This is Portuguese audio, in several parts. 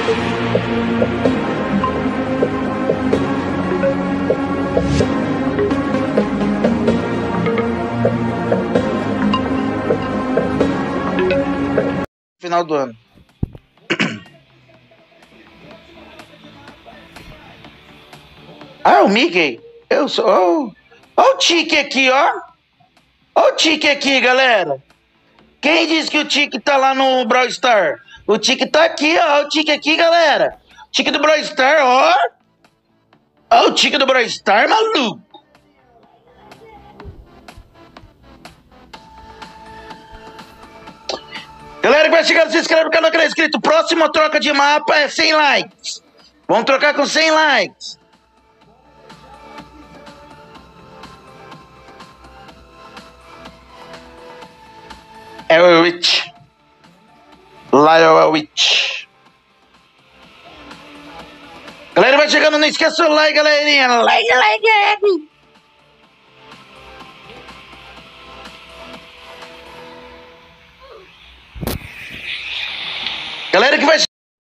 Final do ano. Ah, o Mickey. Eu sou. Ó o Tique aqui, ó. Ó o Tique aqui, galera. Quem disse que o Tique tá lá no Brawl Star? O Tique tá aqui, ó. O Tique aqui, galera. Tique do Brawl Star, ó. Ó o Tique do Brawl Star, maluco. Galera que vai chegando, se inscreve no canal que não é inscrito. Próxima troca de mapa é 100 likes. Vamos trocar com 100 likes. É o Witch. Lyle Witch. Galera vai chegando, não esqueça o like, galerinha. Like. Galera que vai...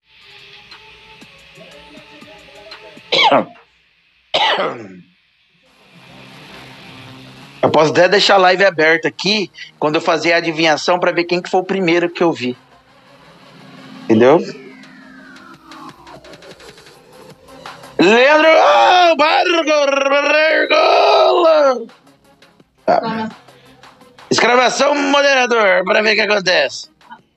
Eu posso até deixar a live aberta aqui quando eu fazer a adivinhação para ver quem que foi o primeiro que eu vi. Entendeu? Leandro Bargola. Escravação moderador para ver o que acontece.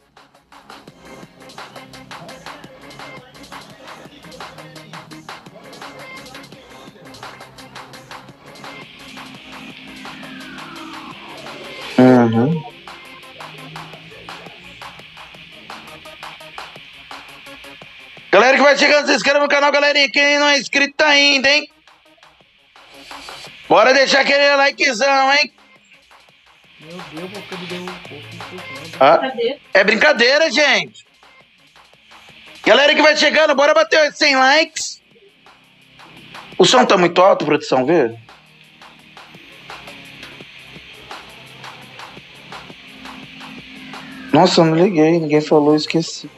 Uhum. Galera que vai chegando, se inscreva no canal, galerinha. Quem não é inscrito ainda, hein? Bora deixar aquele likezão, hein? Meu Deus, você me deu um pouco. É brincadeira, gente. Galera que vai chegando, bora bater 100 likes. O som tá muito alto, produção, vê? Nossa, eu não liguei, ninguém falou, esqueci.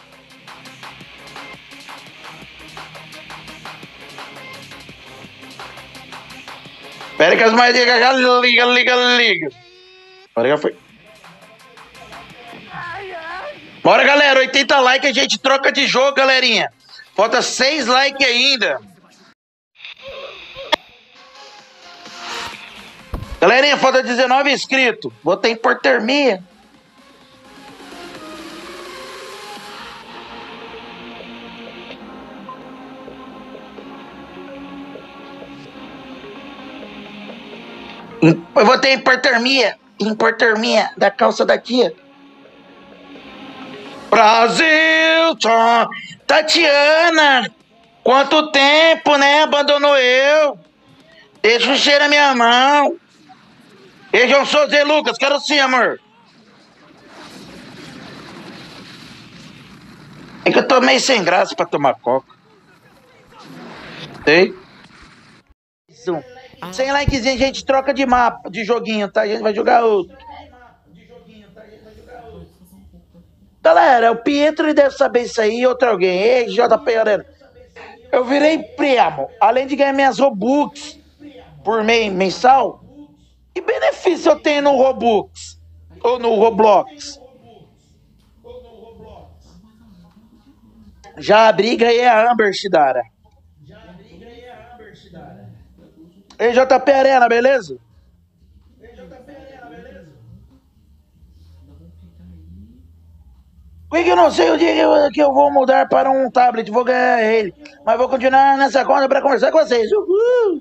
Pera que as moedinhas liga. Agora já foi. Bora, galera, 80 likes, a gente troca de jogo, galerinha. Falta 6 likes ainda. Galerinha, falta 19 inscritos. Botei por hipotermia. Eu vou ter hipotermia da calça daqui. Brasil, Tatiana, quanto tempo, né? Abandonou eu. Deixa o cheiro na minha mão. E João Souza e Lucas, quero sim, amor. É que eu tô meio sem graça pra tomar coca. Sei? 100 likezinho, a gente troca de mapa, de joguinho, tá? A gente vai jogar outro. Galera, o Pietro deve saber isso aí, outro alguém. Ei, JP Arena. Eu virei primo. Além de ganhar minhas Robux por mensal, que benefício eu tenho no Robux? Ou no Roblox? Já abri e ganhei a Amber Shidara. Ei, JP Arena, beleza? Por que eu não sei o dia que eu vou mudar para um tablet? Vou ganhar ele. Mas vou continuar nessa conta para conversar com vocês. Uhul.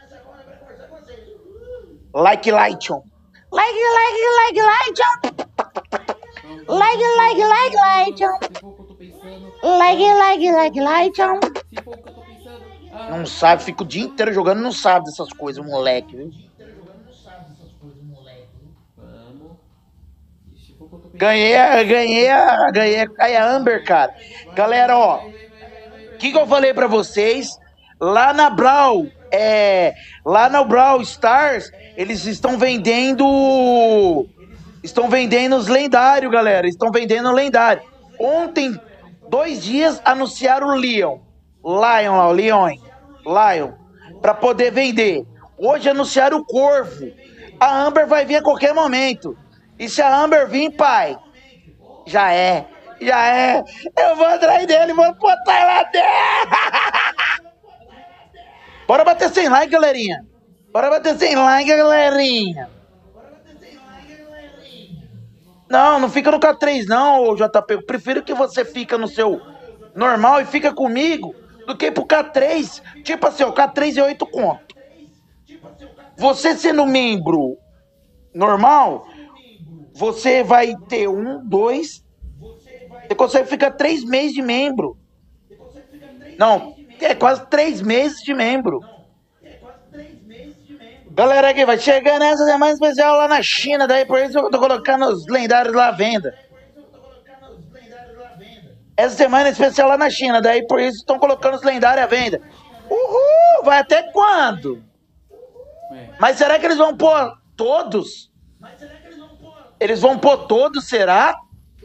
Like, Lighton. Like, Lighton. Like, Lighton. Like, Lighton. Não sabe, fica o dia inteiro jogando, não sabe dessas coisas, moleque, viu? Ganhei a Amber, cara. Galera, ó, o que eu falei pra vocês? Lá na Brawl, lá no Brawl Stars, eles estão vendendo os lendários, galera. Estão vendendo lendário. 2 dias anunciaram o Lion lá, o Lion, pra poder vender. Hoje anunciaram o Corvo. A Amber vai vir a qualquer momento. E se a Amber vir, pai, já é. Eu vou atrás dele, vou botar lá dentro. Bora bater 100 likes, galerinha. Bora bater 100 likes, galerinha. Não fica no K3 não, JP. Eu prefiro que você fica no seu normal e fica comigo do que pro K3. Tipo assim, o K3 é 8 conto. Você sendo membro normal, você vai ter 1, 2... Você consegue ficar 3 meses de membro. Não, é quase 3 meses de membro. Galera, aqui vai chegar nessa semana especial lá na China. Daí por isso eu tô colocando os lendários lá à venda. Essa semana especial lá na China. Daí por isso estão colocando os lendários à venda. Uhul! Vai até quando? Mas será que eles vão pôr todos? Eles vão pôr todos, será?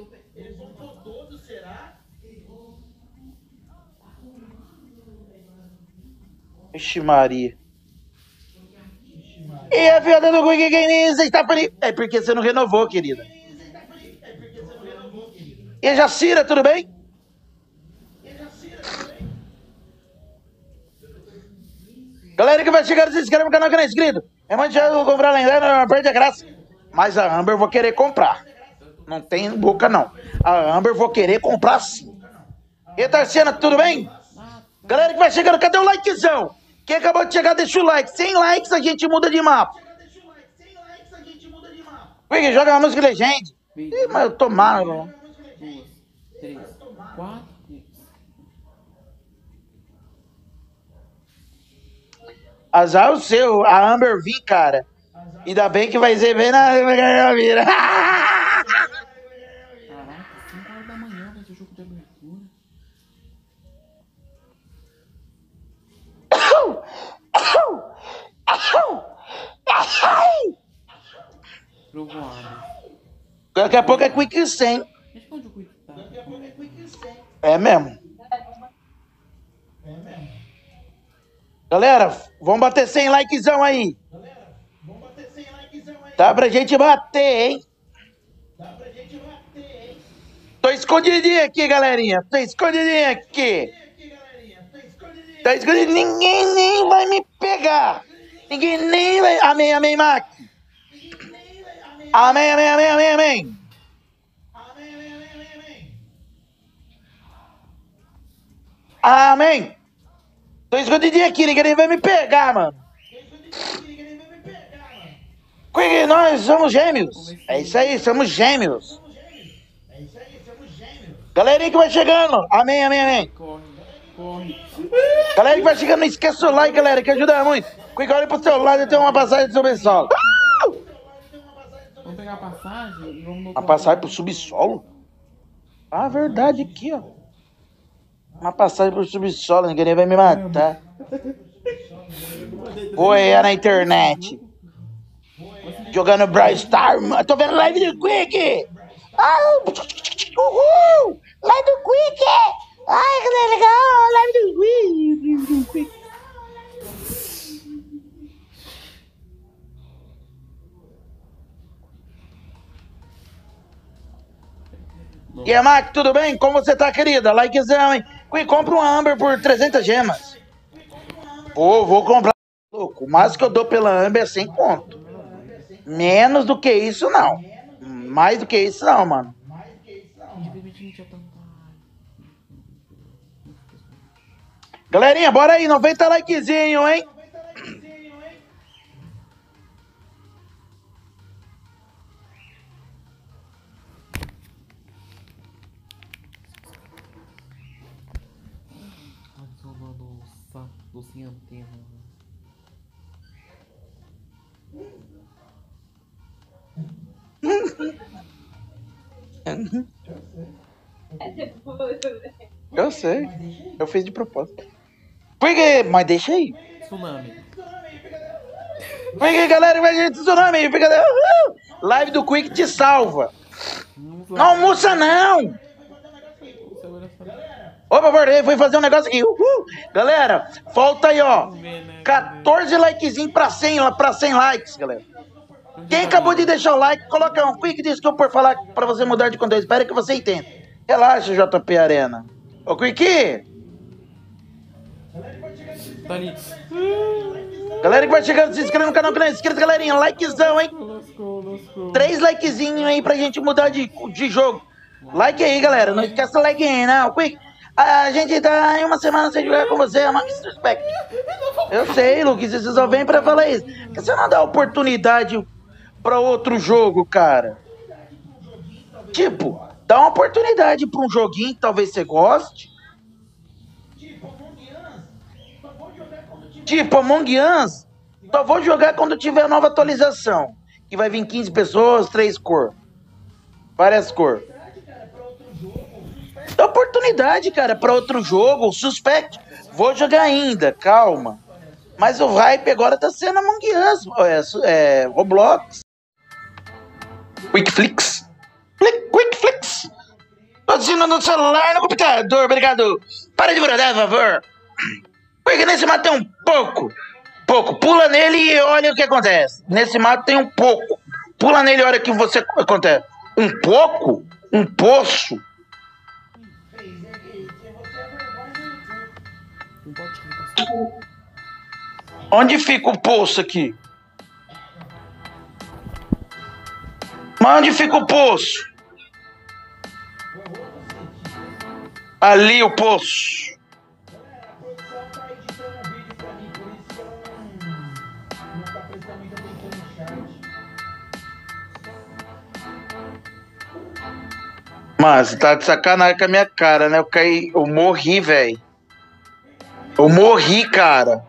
Ixi Maria. E a filha do Quick Game, você está feliz? É porque você não renovou, querida. E a Jacira, tudo bem? Galera que vai chegar, se inscreve no canal que não é inscrito. É muito chato, vou comprar lendário, não perde a graça. Mas a Amber eu vou querer comprar. Não tem boca, não. A Amber eu vou querer comprar sim. E Tarciana, tudo bem? Galera que vai chegando, cadê o likezão? Quem acabou de chegar, deixa o like. 100 likes a gente muda de mapa. Quick, joga uma música legende. Ih, mas eu tô mal. 2, 3, 4. Azar o seu, a Amber vir, cara. Ainda bem que vai ser bem na mira. Caraca, 5 horas da manhã vai ser o jogo de abertura. Trovoada. Daqui a pouco é Quick 100. Responde o Quick, tá? É mesmo. Galera, vamos bater 100 likezão aí. Tá pra gente bater, hein? Tô escondidinho aqui, galerinha. Tô escondidinho aqui. Tá escondido. Ninguém nem vai me pegar. Ninguém nem vai... Amém, amém, Mac. Amém, amém, amém, amém, amém. Amém. Tô escondidinho aqui, ninguém vai me pegar, mano. Quick, nós somos gêmeos. É isso aí, somos gêmeos. Galerinha que vai chegando. Amém, amém, amém. Corre. Galera que vai chegando, não esqueça o like, galera, que ajuda muito. Quick, olha pro seu lado e tem uma passagem de subsolo. Vamos pegar a passagem e vamos... Uma passagem pro subsolo? Ah, verdade, aqui, ó. Uma passagem pro subsolo, ninguém vai me matar. Vou aí na internet. Jogando Brawl Stars. Tô vendo live do Quick. Ah, uhul. Live do Quick. Ai, que legal. Live do Quick. E aí, Mac, tudo bem? Como você tá, querida? Likezão, hein? Quick, compra um Amber por 300 gemas. Vou comprar. Louco, o mais que eu dou pela Amber é 100 conto. Menos do que isso, não. Mais do que isso, não, mano. Galerinha, bora aí, 90 likezinho, hein? Tô sem antena. Eu sei. Eu fiz de propósito. Porque, mas deixa aí. Tsunami. Porque, galera, vai gente tsunami. Live do Quick te salva. Não almoça, não. Ô, por favor, ele foi fazer um negócio aqui. Uhul. Galera, falta aí, ó. 14 likezinhos pra 100 likes, galera. Quem acabou de deixar o like, coloca um quick disso que eu por falar pra você mudar de conteúdo. Espero que você entenda. Relaxa, JP Arena. Ô, Quick. Tá ali. Galera que vai chegando, se inscreve no canal que não é inscrito, galerinha. Likezão, hein? Lascou. 3 likezinhos aí pra gente mudar de jogo. Like aí, galera. Não esquece o like aí, não. Quick. A gente tá em uma semana sem jogar com você, é uma disrespect. Eu sei, Lucas, você só vem pra falar isso. Por que você não dá oportunidade pra outro jogo, cara? Tipo, dá uma oportunidade pra um joguinho que talvez você goste. Tipo, Among Us, só vou jogar quando tiver a nova atualização. Que vai vir 15 pessoas, 3 cores. Várias cores. Dá oportunidade, cara, pra outro jogo. Suspect. Vou jogar ainda, calma. Mas o hype agora tá sendo Among Us. Roblox. Quickflix. Quickflix. Tô assistindo no celular, no computador, obrigado. Para de bradar, por favor. Porque nesse mato tem um pouco. Pula nele e olha o que acontece. Nesse mato tem um pouco. Pula nele e olha o que você acontece. Um pouco? Um poço? Onde fica o poço aqui? Mas onde fica o poço? Ali o poço. Mas tá de sacanagem com a minha cara, né? Eu morri, velho. Eu morri, cara.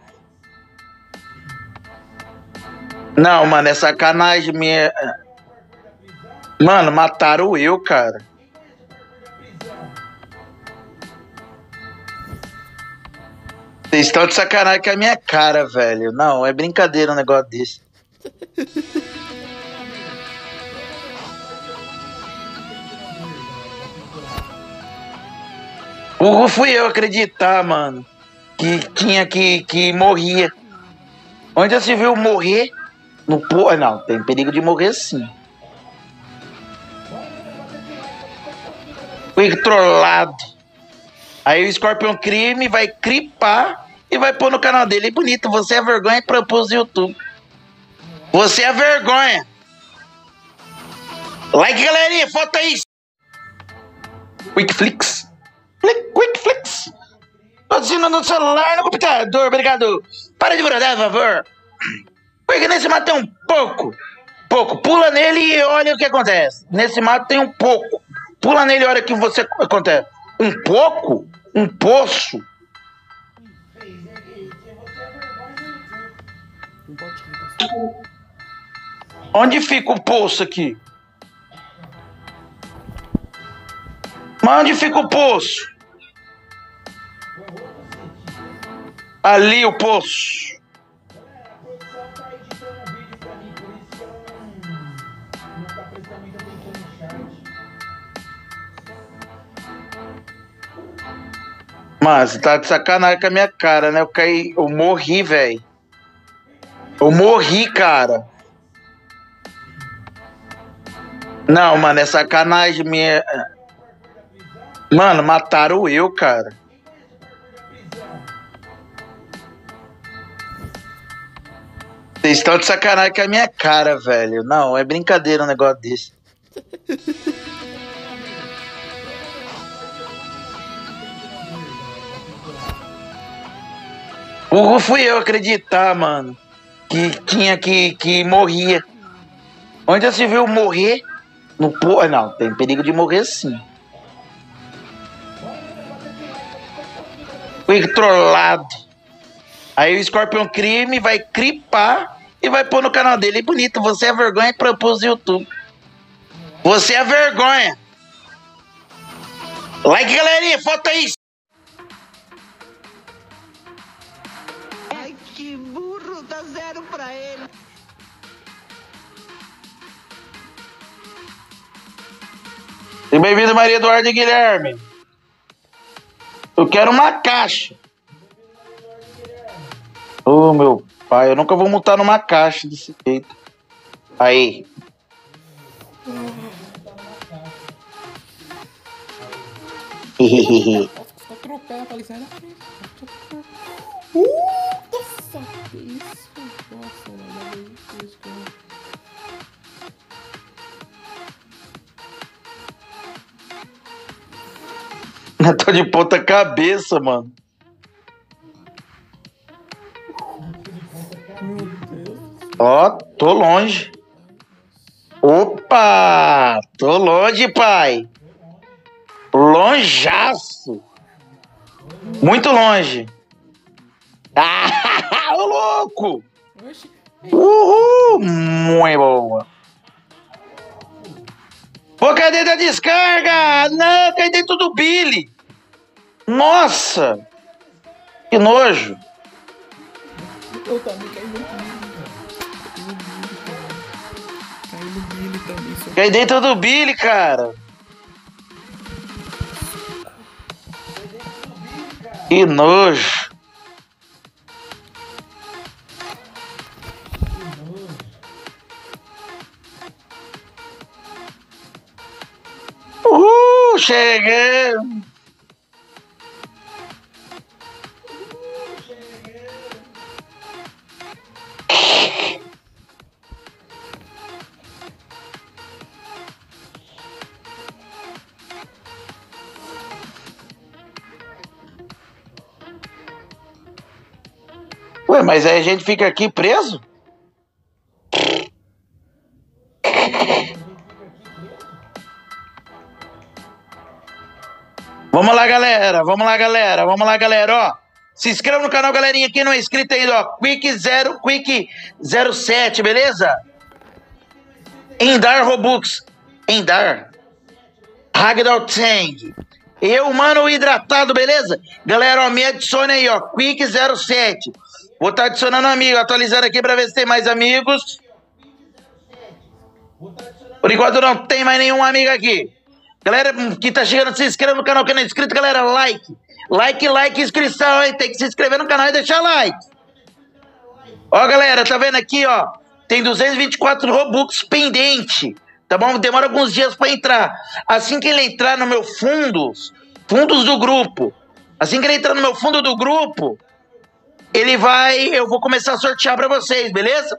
Não, mano, é sacanagem minha. Mano, mataram eu, cara. Vocês estão de sacanagem com a minha cara, velho. Não, é brincadeira um negócio desse. Fui eu acreditar, mano, que tinha que morria. Onde já se viu morrer? No pô, não, tem perigo de morrer sim. Fui trollado. Aí o Scorpion Crime vai cripar e vai pôr no canal dele. Bonito, você é vergonha para pôr YouTube. Você é vergonha. Like, galerinha, foto aí. Quickflix. Quickflix. Tô assistindo no celular, no computador, obrigado. Para de bradar, por favor. Porque nesse mato tem um pouco. Pula nele e olha o que acontece. Nesse mato tem um pouco. Pula nele e olha o que você acontece. Um pouco? Um poço? Onde fica o poço aqui? Mas onde fica o poço? Ali o poço. Mas tá de sacanagem com a minha cara, né? Eu morri, velho. Eu morri, cara. Não, mano, é sacanagem minha. Mano, mataram eu, cara. Vocês estão de sacanagem com a minha cara, velho. Não, é brincadeira um negócio desse. Fui eu acreditar, mano, que tinha que morria. Onde já se viu morrer? No pô, não, tem perigo de morrer sim. Fui trollado. Aí o Scorpion Crime vai cripar e vai pôr no canal dele. Bonito, você é vergonha para pôr no YouTube. Você é vergonha. Like, galerinha, foto aí. Ai, que burro, dá 0 pra ele. E bem-vindo, Maria Eduardo e Guilherme. Eu quero uma caixa. Ô, meu pai, eu nunca vou montar numa caixa desse jeito. Aí. Só atropela, falei, sai da frente. Nossa, que isso? Nossa, mano, que isso, cara. Eu tô de ponta cabeça, mano. Meu Deus. Ó, tô longe. Opa! Tô longe, pai. Lonjaço. Muito longe. Ah, ô louco! Oxi. Uhul! Muito boa. Pô, cadê da descarga? Não, cai dentro do Billy. Nossa! Que nojo. Eu também caí no Billy. Caí no Billy também. Só... Cai dentro do Billy, cara. Que nojo. Uhul, cheguei. Ué, mas aí a gente fica aqui preso? Vamos lá, galera. Vamos lá, galera. Vamos lá, galera. Ó, se inscreva no canal, galerinha. Quem não é inscrito ainda, ó. Quick07, beleza? Endar Robux. Endar. Ragdoll Tang. Eu, mano, hidratado, beleza? Galera, ó, me adicione aí, ó. Quick07. Vou estar adicionando amigo, atualizando aqui pra ver se tem mais amigos. Por enquanto não tem mais nenhum amigo aqui. Galera que tá chegando, se inscreva no canal. Quem não é inscrito, galera, like. Like, inscrição, hein? Tem que se inscrever no canal e deixar like. Ó, galera, tá vendo aqui, ó? Tem 224 Robux pendente. Tá bom? Demora alguns dias pra entrar. Assim que ele entrar no meu fundos do grupo. Assim que ele entrar no meu fundo do grupo, eu vou começar a sortear pra vocês, beleza?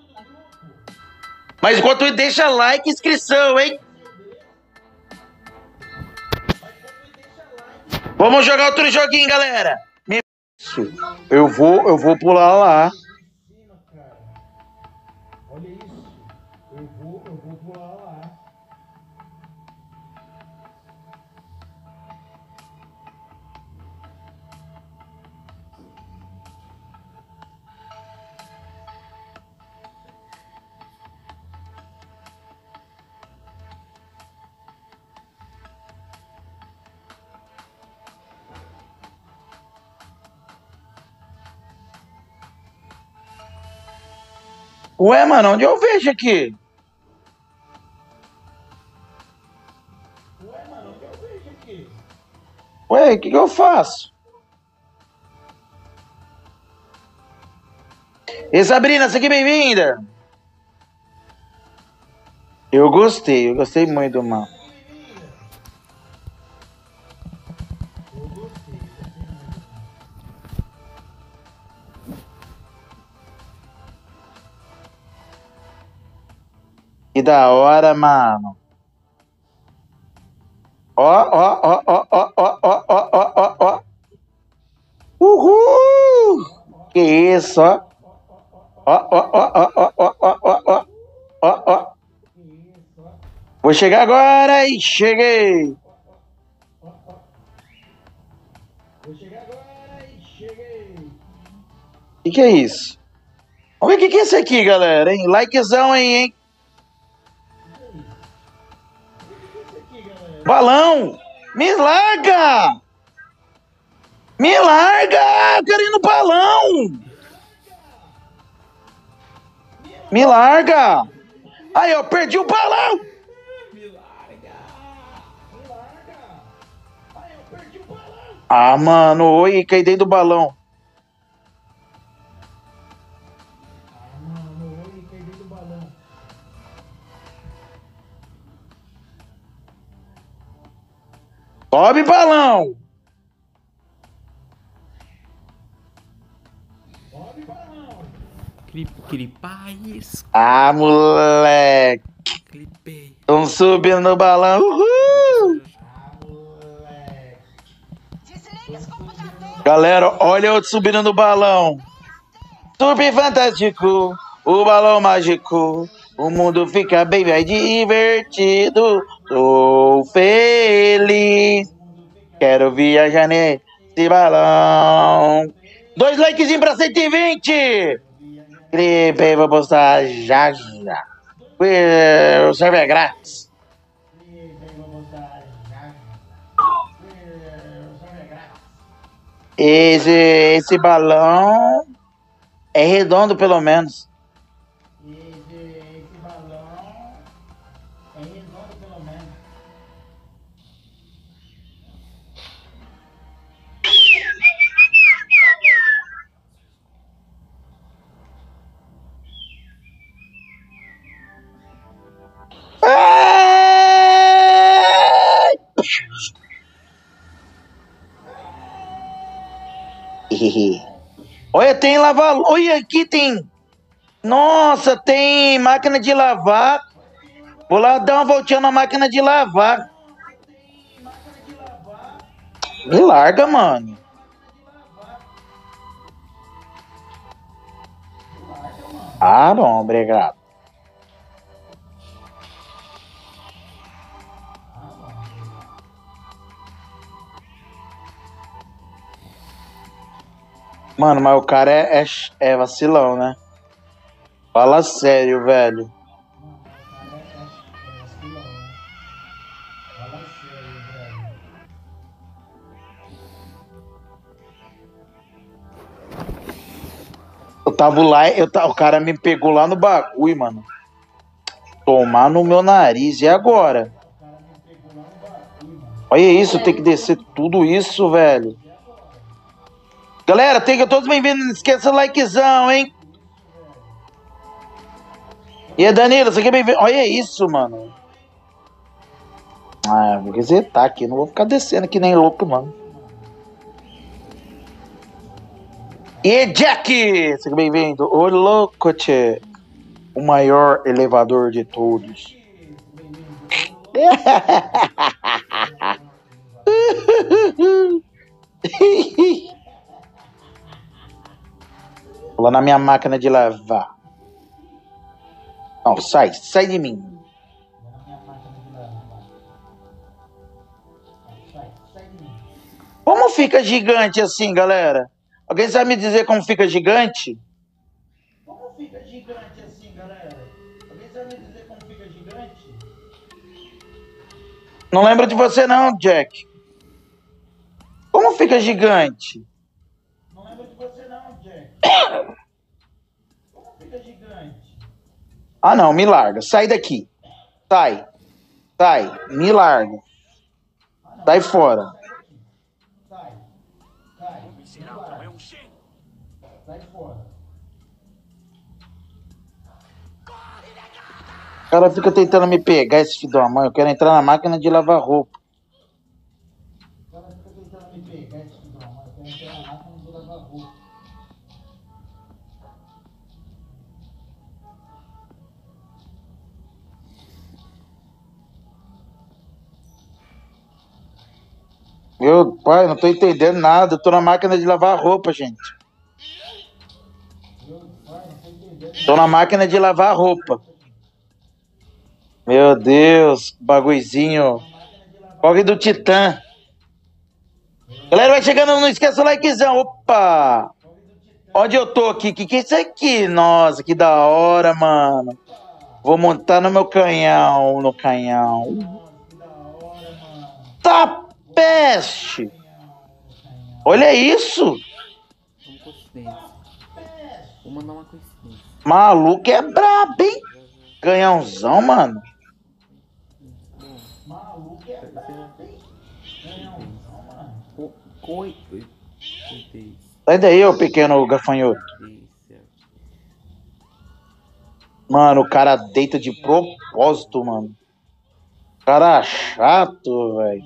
Mas enquanto isso, deixa like e inscrição, hein? Vamos jogar outro joguinho, galera. Eu vou pular lá. Olha isso. Eu vou pular lá. Ué, mano, onde eu vejo aqui? Ué, o que eu faço? E Sabrina, seja bem-vinda. Eu gostei muito do mapa. Que da hora, mano. Ó. Uhul! Que isso, ó. Ó. Vou chegar agora e cheguei. O que é isso? Vamos ver o que é isso aqui, galera, hein? Likezão aí, hein? Balão! Me larga! Me larga! Eu quero ir no balão! Me larga! Aí, eu perdi o balão! Me larga! Aí, eu perdi o balão! Ah, mano, oi, caí dentro do balão. Sobe, balão. Clipar isso. Ah, moleque. Clipei. Tão subindo no balão. Uhul. Galera, olha eu subindo no balão. Super fantástico, o balão mágico. O mundo fica bem mais divertido. Tô feliz. Quero viajar nesse balão. 2 likezinhos pra 120. Clipe aí, vou postar já já. O server é grátis. Esse balão é redondo, pelo menos. Ai! Olha, tem lavar. Olha, aqui tem. Nossa, tem máquina de lavar. Vou lá dar uma voltinha na máquina de lavar. Me larga, mano. Ah, bom, obrigado. Mano, mas o cara é vacilão, né? Fala sério, velho. Eu tava lá, o cara me pegou lá no bagulho, mano. Tomar no meu nariz. E agora? Olha isso, tem que descer tudo isso, velho. Galera, todos bem-vindos. Não esqueça o likezão, hein? E aí, Danilo, você quer bem-vindo? Olha isso, mano. Ah, vou resetar aqui. Não vou ficar descendo que nem louco, mano. E aí, Jack, seja bem-vindo. Ô, louco, tchê. O maior elevador de todos. Vou lá na minha máquina de lavar. Não, sai de mim. Como fica gigante assim, galera? Alguém sabe me dizer como fica gigante? Como fica gigante assim, galera? Alguém sabe me dizer como fica gigante? Não lembro de você não, Jack. Como fica gigante? Não lembro de você não, Jack. Como fica gigante? Ah, não, me larga. Sai daqui. Sai. Me larga. Sai fora. O cara fica tentando me pegar, esse filho da mãe. Eu quero entrar na máquina de lavar roupa. Meu pai, não tô entendendo nada. Eu tô na máquina de lavar roupa, gente. Tô na máquina de lavar roupa. Meu Deus, bagulhozinho. Fogo do Titã. Galera, vai chegando, não esqueça o likezão. Opa! Onde eu tô aqui? Que é isso aqui? Nossa, que da hora, mano. Vou montar no meu canhão, no canhão. Tá peste! Olha isso! Uma coincidência. Vou mandar uma coincidência. Maluco é brabo, hein? Canhãozão, mano. Coito. Sai daí, ô pequeno gafanhoto. Mano, o cara deita de propósito, mano. Cara chato, velho.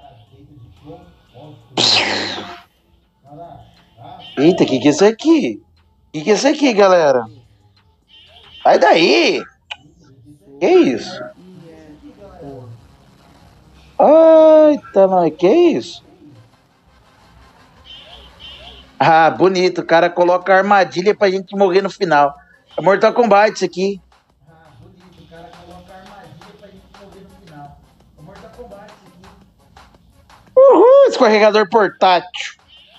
Eita, que é isso aqui? Que é isso aqui, galera? Sai daí! Que isso? Ai, tá, mas que isso? Ah, bonito. O cara coloca armadilha pra gente morrer no final. É Mortal Kombat isso aqui. Uhul, escorregador portátil.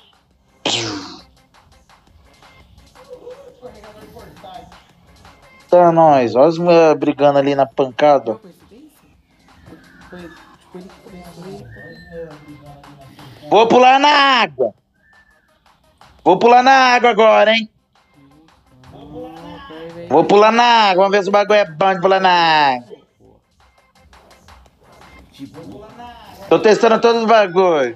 Tá, nós. Olha os brigando ali na pancada. Vou pular na água. Vou pular na água agora, hein? Vou pular na água. Vamos ver se o bagulho é bom de pular na água. Tô testando todos os bagulhos.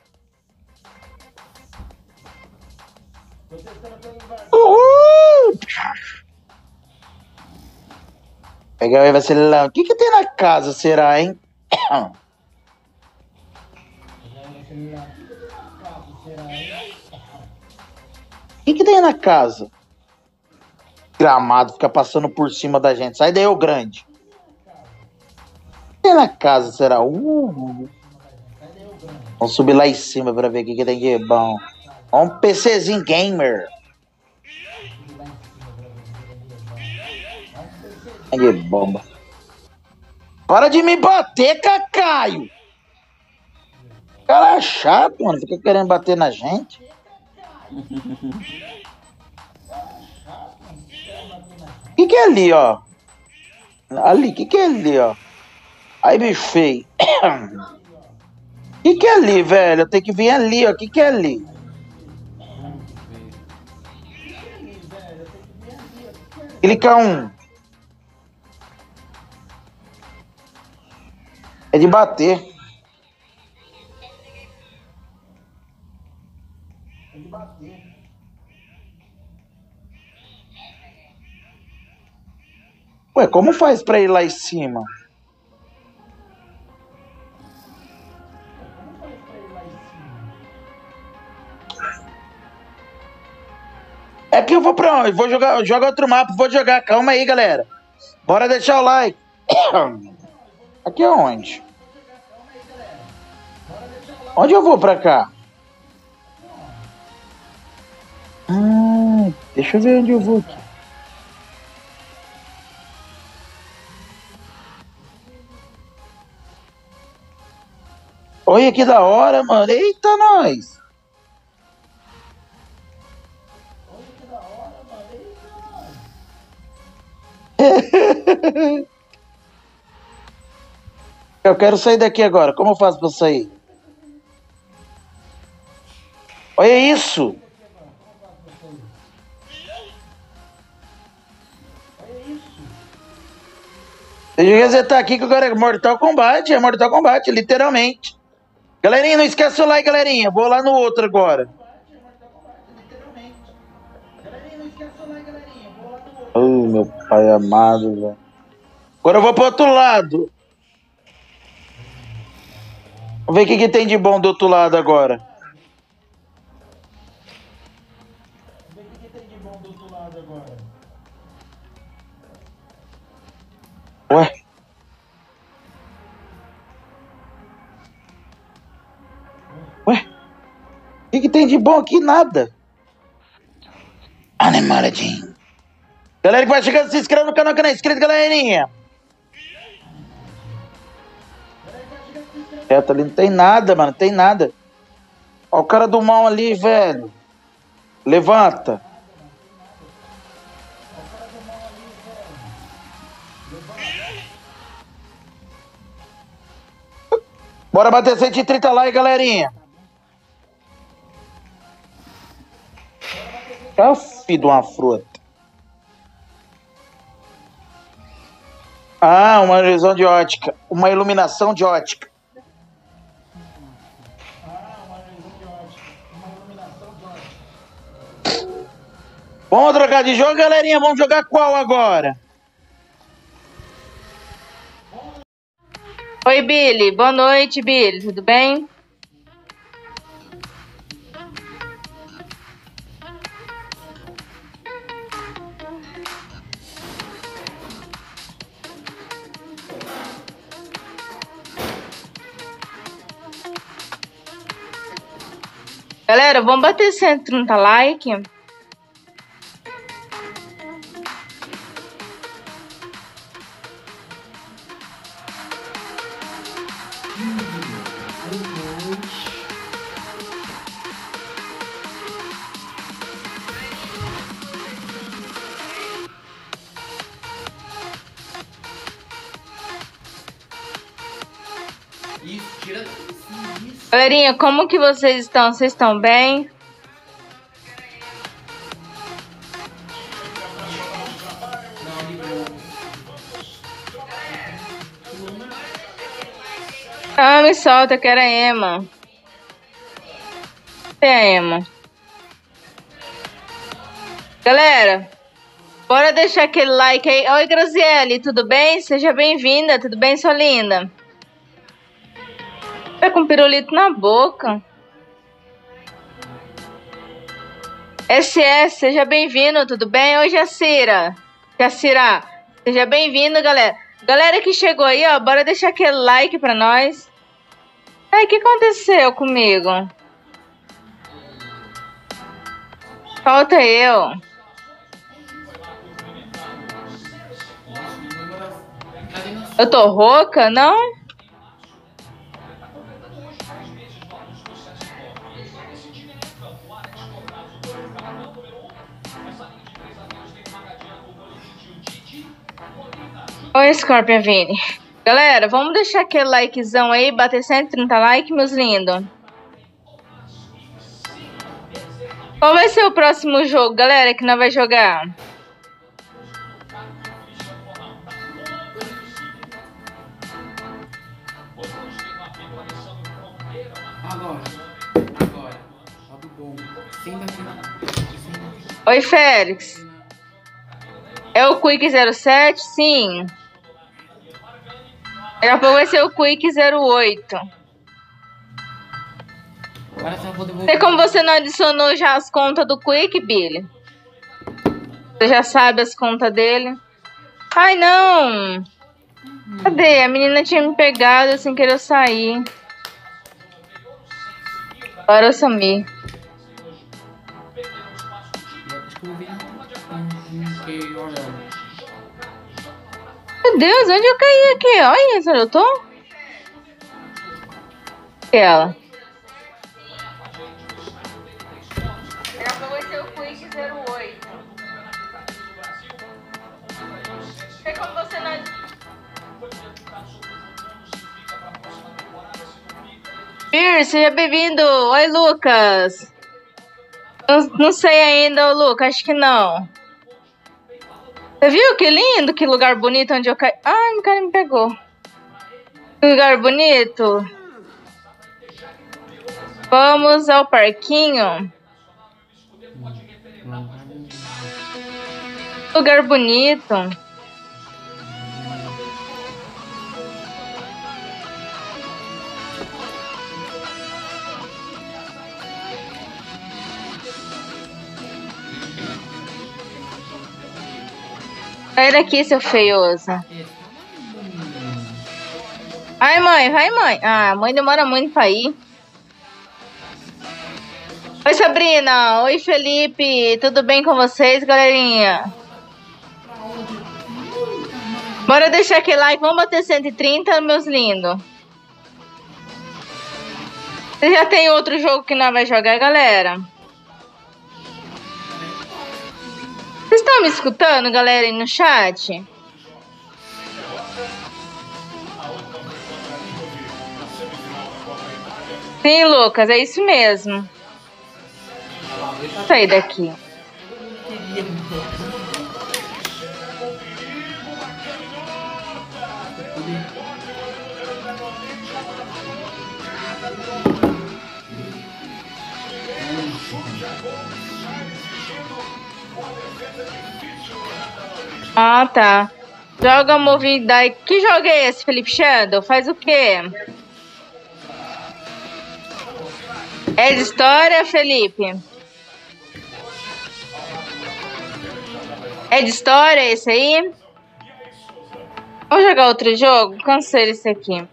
Uhul! Pegar o vacilão. O que tem na casa, será, hein? O que tem na casa? Gramado fica passando por cima da gente. Sai daí, ô grande. O que tem na casa, será? Vamos subir lá em cima pra ver o que tem de bom. Um PCzinho gamer. Que bomba. Para de me bater, Cacaio. Cara chato, mano. Fica querendo bater na gente. O que é ali, ó? Ali, o que é ali, ó? Aí, bicho feio. O que é ali, velho? Eu tenho que vir ali, ó. O que é ali? Clica um. É de bater. Ué, como faz pra ir lá em cima? É que eu vou pra onde? Vou jogar, joga outro mapa, vou jogar. Calma aí, galera. Bora deixar o like. Aqui é onde? Onde eu vou pra cá? Deixa eu ver onde eu vou aqui. Olha que da hora, mano. Eita, nós. Eu quero sair daqui agora. Como eu faço pra sair? Olha isso. Deixa eu resetar aqui que agora é Mortal Kombat. É Mortal Kombat, literalmente. Galerinha, não esquece o like, galerinha. Vou lá no outro agora. Oh, meu pai amado, velho. Agora eu vou pro outro lado. Vamos ver o que tem de bom do outro lado agora. Ué? Ué? O que tem de bom aqui? Nada. Animaladinho. Galera que vai chegando, se inscreve no canal que não é inscrito, galerinha. Ali não tem nada, mano. Não tem nada. Ó o cara do mal ali, velho. Levanta. Bora bater 130 likes, galerinha. É filho de uma fruta. Ah, uma ilusão de ótica. Uma iluminação de ótica. Vamos trocar de jogo, galerinha? Vamos jogar qual agora? Oi, Billy. Boa noite, Billy. Tudo bem? Galera, vamos bater 130 likes. Isso, tira isso. Galerinha, como que vocês estão? Vocês estão bem? Não, ligou. Ah, me solta, que era a Emma. Cadê a Emma? Galera, bora deixar aquele like aí. Oi, Graziele, tudo bem? Seja bem-vinda. Tudo bem, sua linda? Tá com pirulito na boca. SS, seja bem-vindo, tudo bem? Oi, Jacira. Jacira, seja bem-vindo, galera. Galera que chegou aí, ó, bora deixar aquele like pra nós. Ai, o que aconteceu comigo? Falta eu. Eu tô rouca? Não? Oi, Scorpion Vini. Galera, vamos deixar aquele likezão aí, bater 130 likes, meus lindos. Qual vai ser o próximo jogo, galera, que nós vai jogar? Agora. Tá do bom. Senta aqui. Oi, Félix. É o Quick 07? Sim. Daqui a pouco vai ser o Quick 08. Agora você vai poder Tem voltar. como você não adicionou já as contas do Quick, Billy? Você já sabe as contas dele? Ai, não. Cadê? A menina tinha me pegado sem querer eu sair. Agora eu sumi. Acho que eu vou ver. Ok, olha. Meu Deus, onde eu caí aqui? Olha, onde eu tô? Ela. Vai ser o Quick 08. Tem como você não... Pierce, seja bem-vindo. Oi, Lucas. Não sei ainda, ô, Lucas, acho que não. Você viu que lindo, que lugar bonito onde eu caí? Ai, o cara me pegou. Que lugar bonito. Vamos ao parquinho. Lugar bonito. Sai daqui, seu feioso. Ai, mãe, vai, mãe. Ah, a mãe demora muito pra ir. Oi, Sabrina. Oi, Felipe. Tudo bem com vocês, galerinha? Bora deixar aquele like. Vamos bater 130, meus lindos. Você já tem outro jogo que nós vai jogar, galera? Vocês estão me escutando, galera, aí no chat? Sim, Lucas, é isso mesmo. Vou sair daqui. Ah, tá. Joga movidade. Que jogo é esse, Felipe Shadow? Faz o quê? É de história, Felipe? É de história esse aí? Vamos jogar outro jogo? Cansei desse aqui.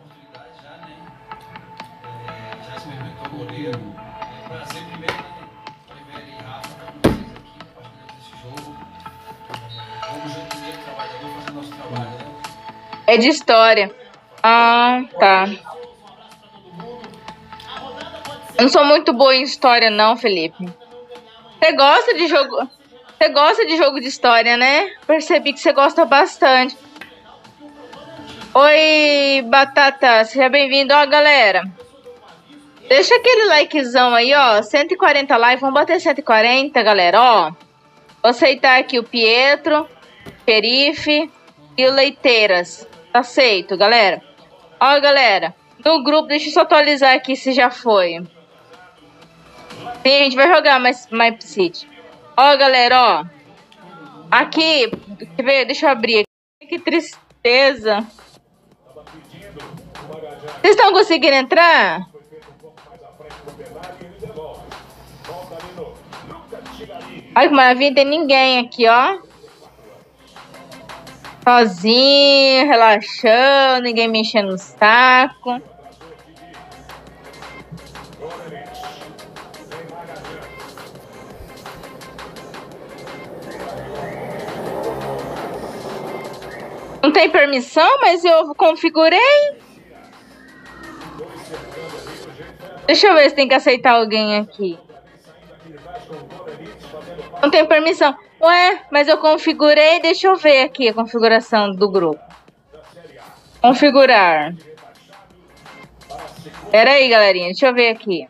É de história. Ah, tá. Eu não sou muito boa em história, não, Felipe. Você gosta de jogo? Você gosta de jogo de história, né? Percebi que você gosta bastante. Oi, Batata. Seja bem-vindo. Ó, galera. Deixa aquele likezão aí, ó. 140 likes. Vamos bater 140, galera. Ó. Vou aceitar aqui o Pietro, o Xerife e o Leiteiras. Tá aceito, galera. Ó, galera. No grupo, deixa eu só atualizar aqui se já foi. Sim, a gente vai jogar mais City. Ó, galera, ó. Aqui, deixa eu abrir aqui. Que tristeza. Vocês estão conseguindo entrar? Olha que maravilha, não tem ninguém aqui, ó. Sozinho, relaxando, ninguém me enchendo o saco. Não tem permissão, mas eu configurei. Deixa eu ver se tem que aceitar alguém aqui. Não tem permissão. Ué, mas eu configurei. Deixa eu ver aqui a configuração do grupo. Configurar. Pera aí, galerinha. Deixa eu ver aqui.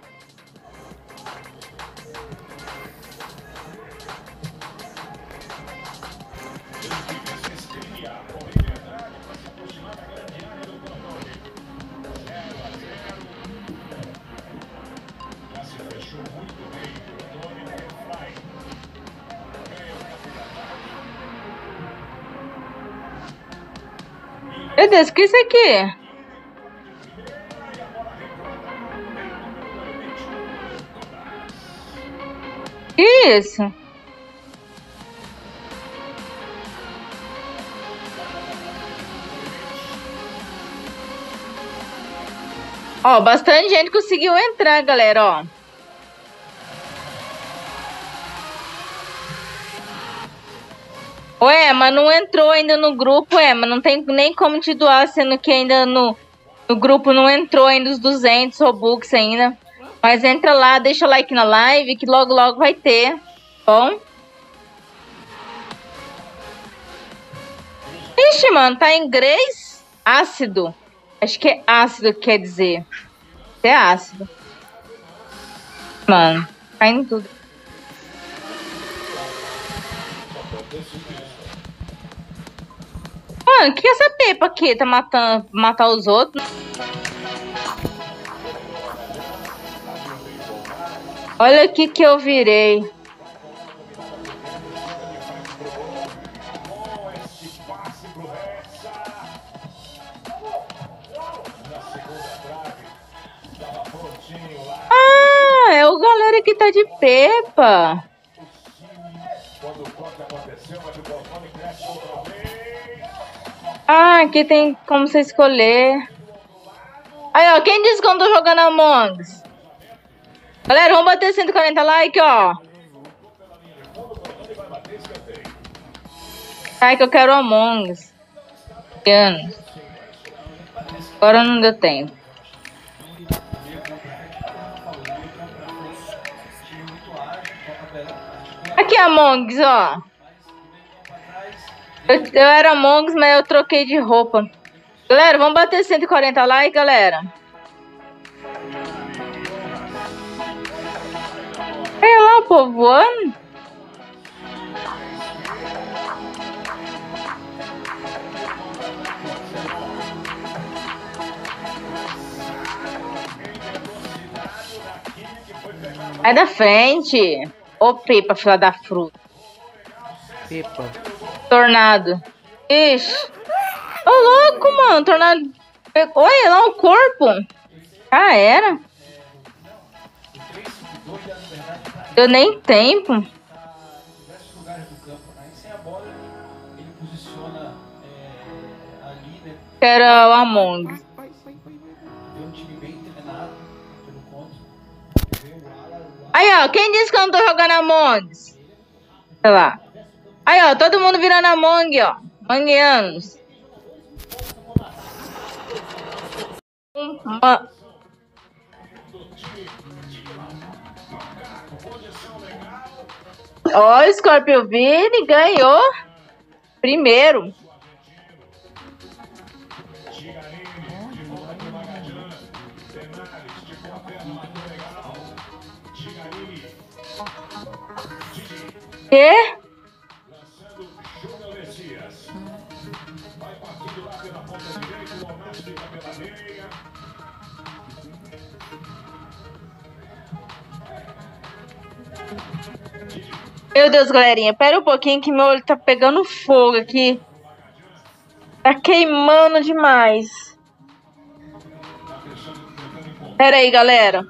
Meu Deus, o que é isso aqui? Que isso? Ó, bastante gente conseguiu entrar, galera, ó. Ué, mas não entrou ainda no grupo, mas não tem nem como te doar, sendo que ainda no grupo não entrou ainda os 200 Robux ainda. Mas entra lá, deixa o like na live, que logo logo vai ter, bom? Ixi, mano, tá em inglês? Ácido. Acho que é ácido que quer dizer. É ácido. Mano, tá indo tudo. Mano, o que essa Pepa aqui tá matar os outros? Olha aqui que eu virei. Ah, é o galera que tá de Pepa. Ah, aqui tem como você escolher. Aí, ó, quem disse que eu não tô jogando Among Us? Galera, vamos bater 140 likes, ó. Ai, que eu quero Among Us. Agora não deu tempo. Aqui, Among Us, ó. Eu era Among Us, mas eu troquei de roupa. Galera, vamos bater 140 likes, galera. Olha lá o povo voando. Sai da frente. Ô, Pepa, filha da fruta. Pepa. Tornado. Ixi. Ô, louco, mano. Tornado. Olha lá o corpo. Ah, era? Deu nem tempo. Era o Among. Aí, ó. Quem disse que eu não tô jogando Among? Sei lá. Aí, ó. Todo mundo virando Among, ó. Mangueanos. Ó, o Scorpio Vini ganhou primeiro. Quê? Meu Deus, galerinha, pera um pouquinho que meu olho tá pegando fogo aqui. Tá queimando demais. Pera aí, galera.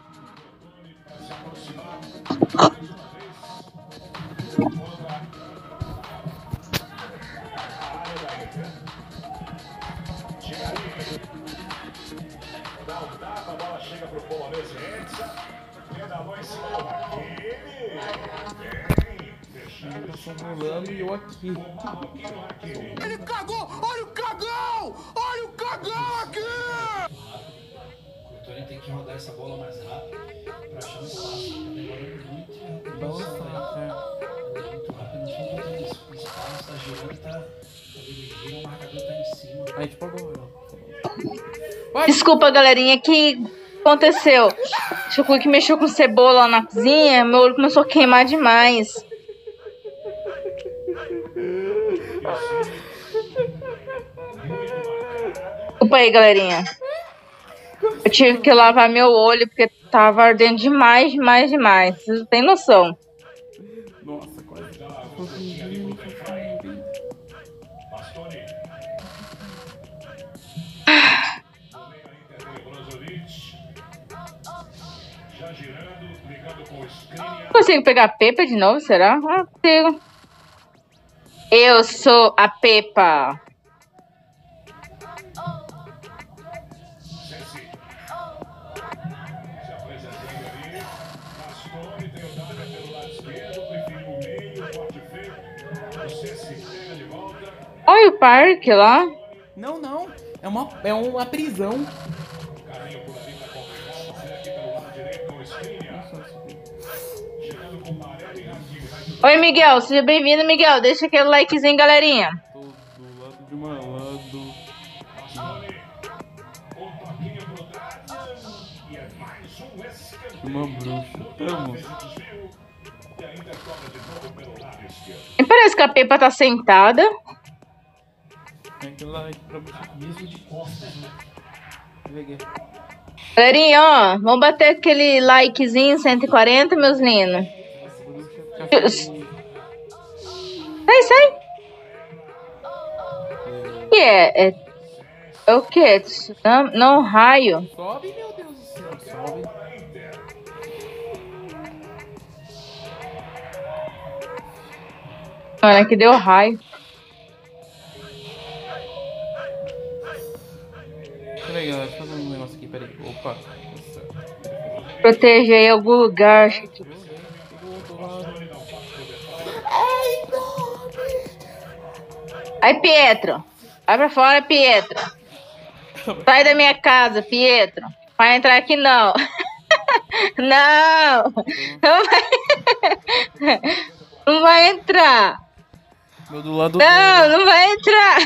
Rolando e eu aqui. Ele cagou! Olha o cagão! Olha o cagão aqui! O Tony tem que rodar essa bola mais rápido pra achar um espaço. Tá demorando muito. Nossa, Muito rápido, não sei o que tem isso. O espaço tá girando e tá. Gira, o marcador tá em cima. aí tipo agora. Desculpa, galerinha, que aconteceu? Chico que mexeu com cebola lá na cozinha, meu olho começou a queimar demais. Desculpa aí, galerinha. Eu tive que lavar meu olho porque tava ardendo demais, demais, demais. Vocês não têm noção. Nossa, quase. Consigo pegar a Pepa de novo, será? Ah, consigo. Eu sou a Pepa. Olha o parque lá. Não, não. É uma prisão. Oi, Miguel. Seja bem-vindo, Miguel. Deixa aquele likezinho, galerinha. Tô do lado de malandro. Uma bruxa. Tamo. E parece que a Pepa tá sentada. É aquele like pra você mesmo de costas, né? Peguei. Galerinha, ó. Vamos bater aquele likezinho 140, meus lindos. Sai, sai. O que é? É o que? Não, raio. Sobe, meu Deus do céu. Sobe. Olha, que deu raio. Peraí, galera. Deixa eu fazer um negócio aqui. Peraí. Opa. Nossa. Proteger em algum lugar. Aí, Pietro. Vai pra fora, Pietro. Sai da minha casa, Pietro. Vai entrar aqui, não. Não. Não vai... Não vai entrar. Meu do lado Não, não vai entrar.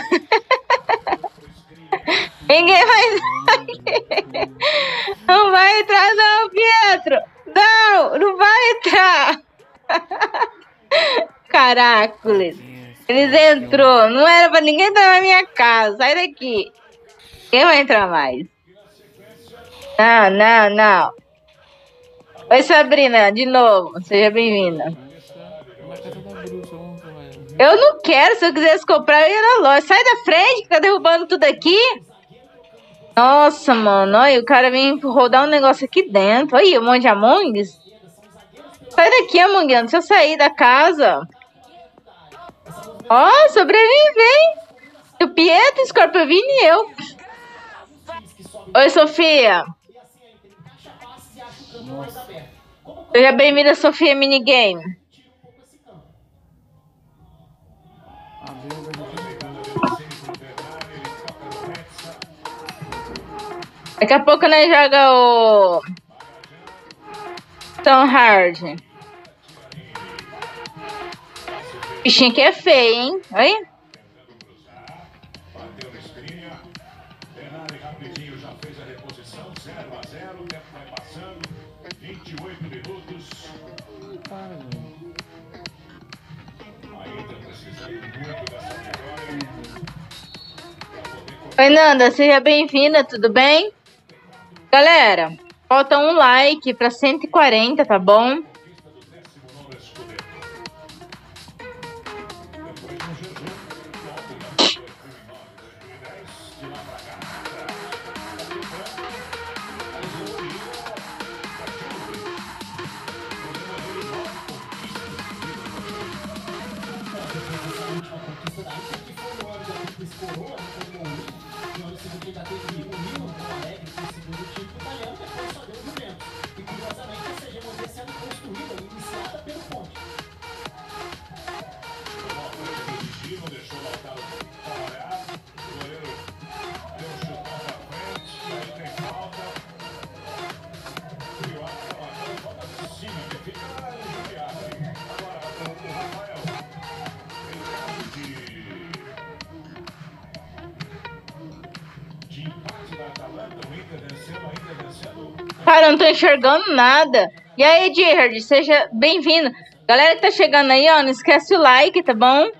Ninguém vai entrar. Não vai entrar, não, Pietro. Não, não vai entrar. Caracoles. Eles entrou. Não era pra ninguém entrar na minha casa. Sai daqui. Quem vai entrar mais? Não, não, não. Oi, Sabrina, de novo. Seja bem-vinda. na casa da bruxa. Vamos lá. Eu não quero, se eu quisesse comprar, eu ia na loja. Sai da frente, que tá derrubando tudo aqui. Nossa, mano, olha, o cara vem rodar um negócio aqui dentro. Olha, um monte de Amongs. Sai daqui, Amongão, deixa eu sair da casa. Ó, sobrevive, hein? O Pietro, Scorpiovini e eu. Oi, Sofia. Seja bem-vinda, Sofia Minigame. Daqui a pouco nós joga o Tom Hard. Bichinho que é feio, hein? Oi? Oi, Nanda, seja bem-vinda, tudo bem? Galera, falta um like para 140, tá bom? Cara, eu não tô enxergando nada. E aí, Gerard, seja bem-vindo. Galera que tá chegando aí, ó, não esquece o like, tá bom?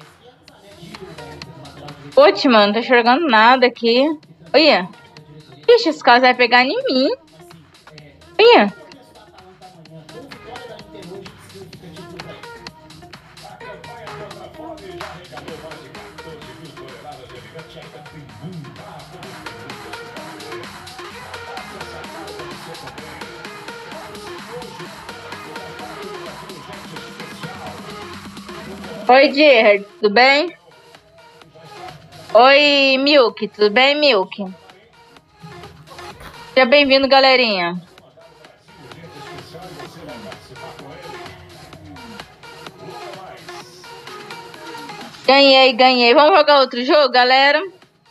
Putz, mano, não tô enxergando nada aqui. Olha. Ixi, esse caso vai pegar em mim. Olha. Oi, Gerard, tudo bem? Oi, Milk, tudo bem, Milk? Seja bem-vindo, galerinha. Ganhei, ganhei. Vamos jogar outro jogo, galera?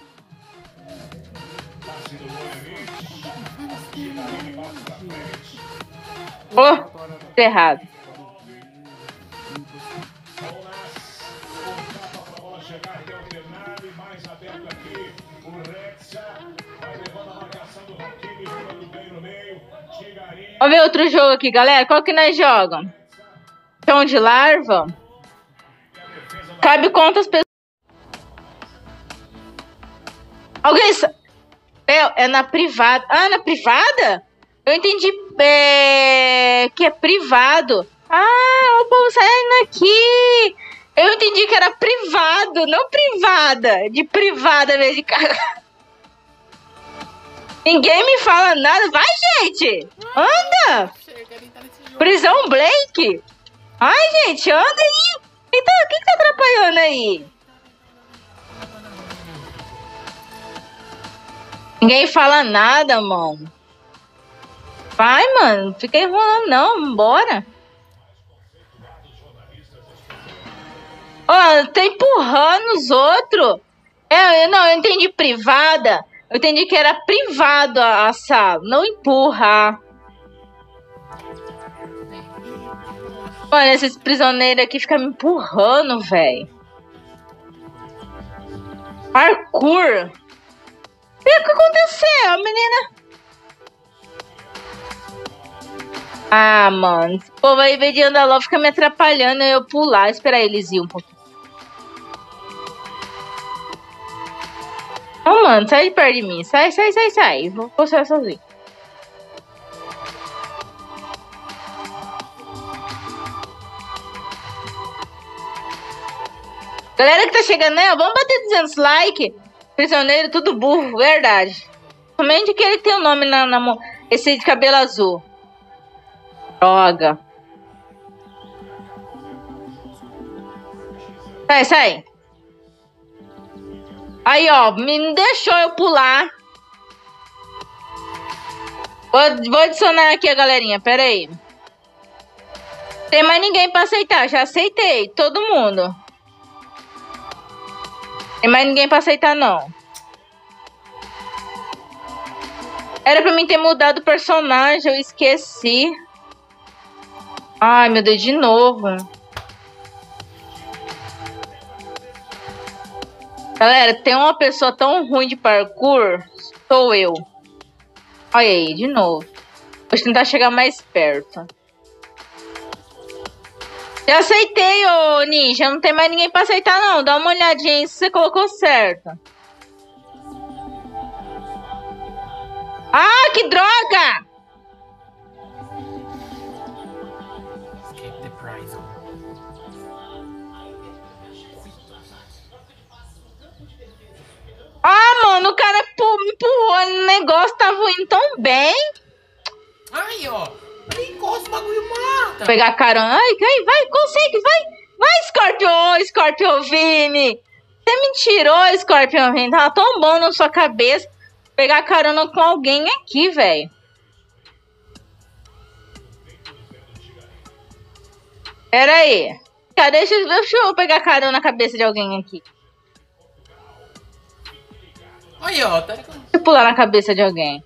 Oh, errado. Vamos ver outro jogo aqui, galera. Qual que nós jogamos? Chão de larva. Cabe quantas pessoas? Alguém sabe? É na privada. Ah, na privada? Eu entendi que é privado. Ah, o povo saindo aqui. Eu entendi que era privado, não privada. De privada mesmo de cara. Ninguém me fala nada. Vai, gente! Anda! Prisão Blake! Ai, gente, anda aí! Então, o que tá atrapalhando aí? Ninguém fala nada, mano. Vai, mano. Não fica enrolando, não. Bora. Ó, tá empurrando os outros. Eu entendi privada. Eu entendi que era privado a sala. Não empurra. Mano, esses prisioneiros aqui ficam me empurrando, velho. Parkour. O que aconteceu, menina? Ah, mano. Esse povo aí, em vez de andar logo, fica me atrapalhando. Eu pular, esperar eles ir um pouquinho. Oh, mano, sai de perto de mim. Sai. Vou sair sozinho. Galera que tá chegando, né? Vamos bater 200 likes. Prisioneiro, tudo burro, verdade. Somente que ele tem o nome na mão. Esse de cabelo azul. Droga. Sai, sai. Aí, ó, me deixou eu pular. Vou adicionar aqui a galerinha, pera aí. Tem mais ninguém pra aceitar, já aceitei, todo mundo. Tem mais ninguém pra aceitar, não. Era pra mim ter mudado o personagem, eu esqueci. Ai, meu Deus, de novo. Galera, tem uma pessoa tão ruim de parkour, sou eu. Olha aí, de novo. Vou tentar chegar mais perto. Já aceitei, ô Ninja. Não tem mais ninguém pra aceitar, não. Dá uma olhadinha se você colocou certo. Ah, que droga! Escape the prize. Ah, mano, o cara empurrou no negócio, tava indo tão bem. Ai, ó. Aí encosta o bagulho mata. Vou pegar a carona. Ai, vai, consegue, vai. Vai, Scorpion Vini. Você me tirou, Scorpion Vini. Tava tão bom na sua cabeça. Vou pegar a carona com alguém aqui, velho. Pera aí. Deixa eu pegar carona na cabeça de alguém aqui. Aí, ó. Tá... Deixa eu pular na cabeça de alguém.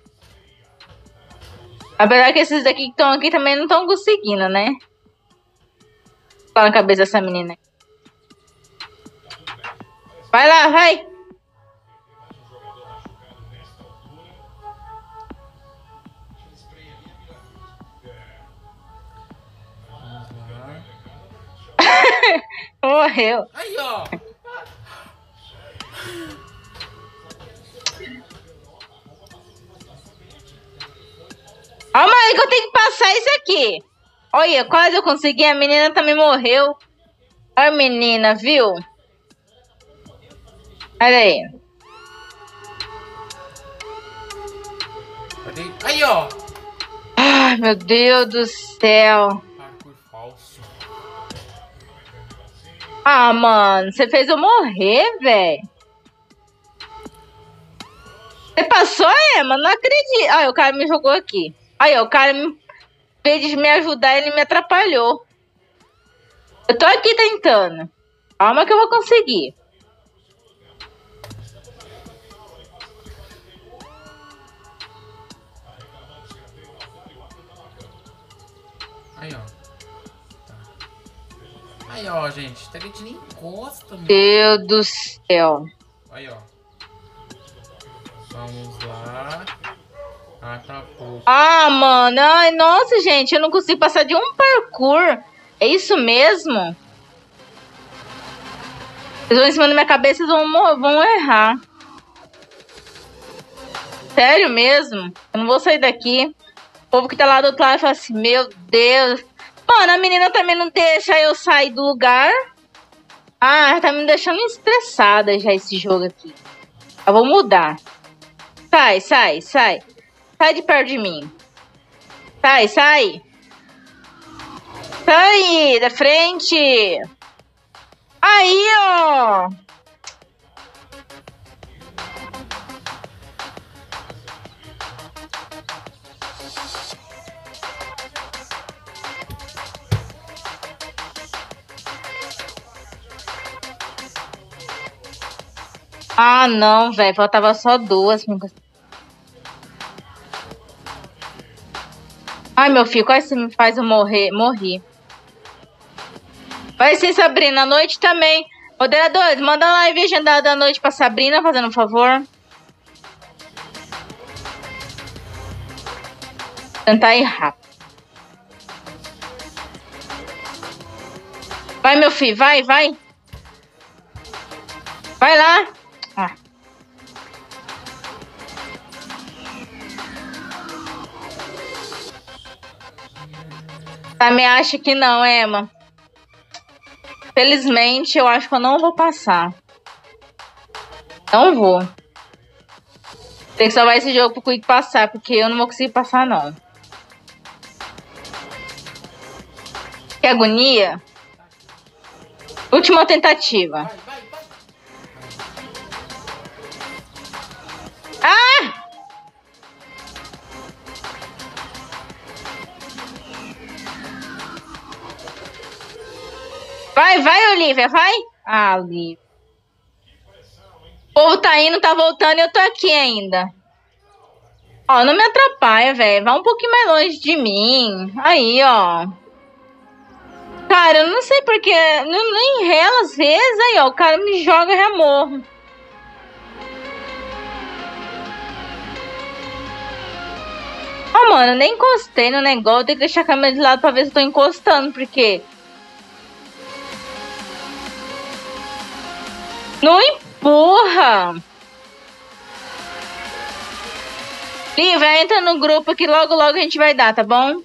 Apesar que esses daqui que estão aqui também não estão conseguindo, né? Pular na cabeça dessa menina. Vai lá, vai. Morreu. Aí, ó. Calma aí que eu tenho que passar isso aqui. Olha, quase eu consegui. A menina também morreu. Olha a menina, viu? Olha aí. Aí, ó. Ai, meu Deus do céu. Parkour falso. Ah, mano, você fez eu morrer, velho. Você passou, Emma? Não acredito. Ai, o cara me jogou aqui. Aí, o cara, em vez de me ajudar, ele me atrapalhou. Eu tô aqui tentando. Calma que eu vou conseguir. Aí, ó. Tá. Aí, ó, gente. Tá que nem encosta, mano. Deus do céu. Aí, ó. Vamos lá. Ah, tá pouco. Ah, mano. Ai, nossa, gente. Eu não consigo passar de um parkour. É isso mesmo? Eles vão em cima da minha cabeça e vão errar. Sério mesmo? Eu não vou sair daqui. O povo que tá lá do outro lado fala assim, meu Deus. Mano, a menina também não deixa eu sair do lugar. Ah, tá me deixando estressada já esse jogo aqui. Eu vou mudar. Sai, sai, sai. Sai de perto de mim. Sai, sai. Sai da frente. Aí, ó. Ah, não, velho. Faltava só duas. Ai, meu filho, quase você me faz eu morri. Vai sim, Sabrina. À noite também. Moderadores, manda uma live agendada à noite pra Sabrina, fazendo um favor. Tentar ir rápido. Vai, meu filho. Vai, vai. Vai lá. Ah. Também acho que não, Emma. Felizmente, eu acho que eu não vou passar. Não vou. Tem que salvar esse jogo pro Quick passar, porque eu não vou conseguir passar, não. Que agonia. Última tentativa. Ah! Vai, Olivia, vai. Ah, Olivia. O povo tá indo, tá voltando e eu tô aqui ainda. Ó, não me atrapalha, velho. Vai um pouquinho mais longe de mim. Aí, ó. Cara, eu não sei porque. Não enrela às vezes. Aí, ó. O cara me joga e já morro. Ó, mano, eu nem encostei no negócio. Tenho que deixar a câmera de lado pra ver se eu tô encostando. Porque. Não empurra. Lívia, entra no grupo que logo a gente vai dar, tá bom?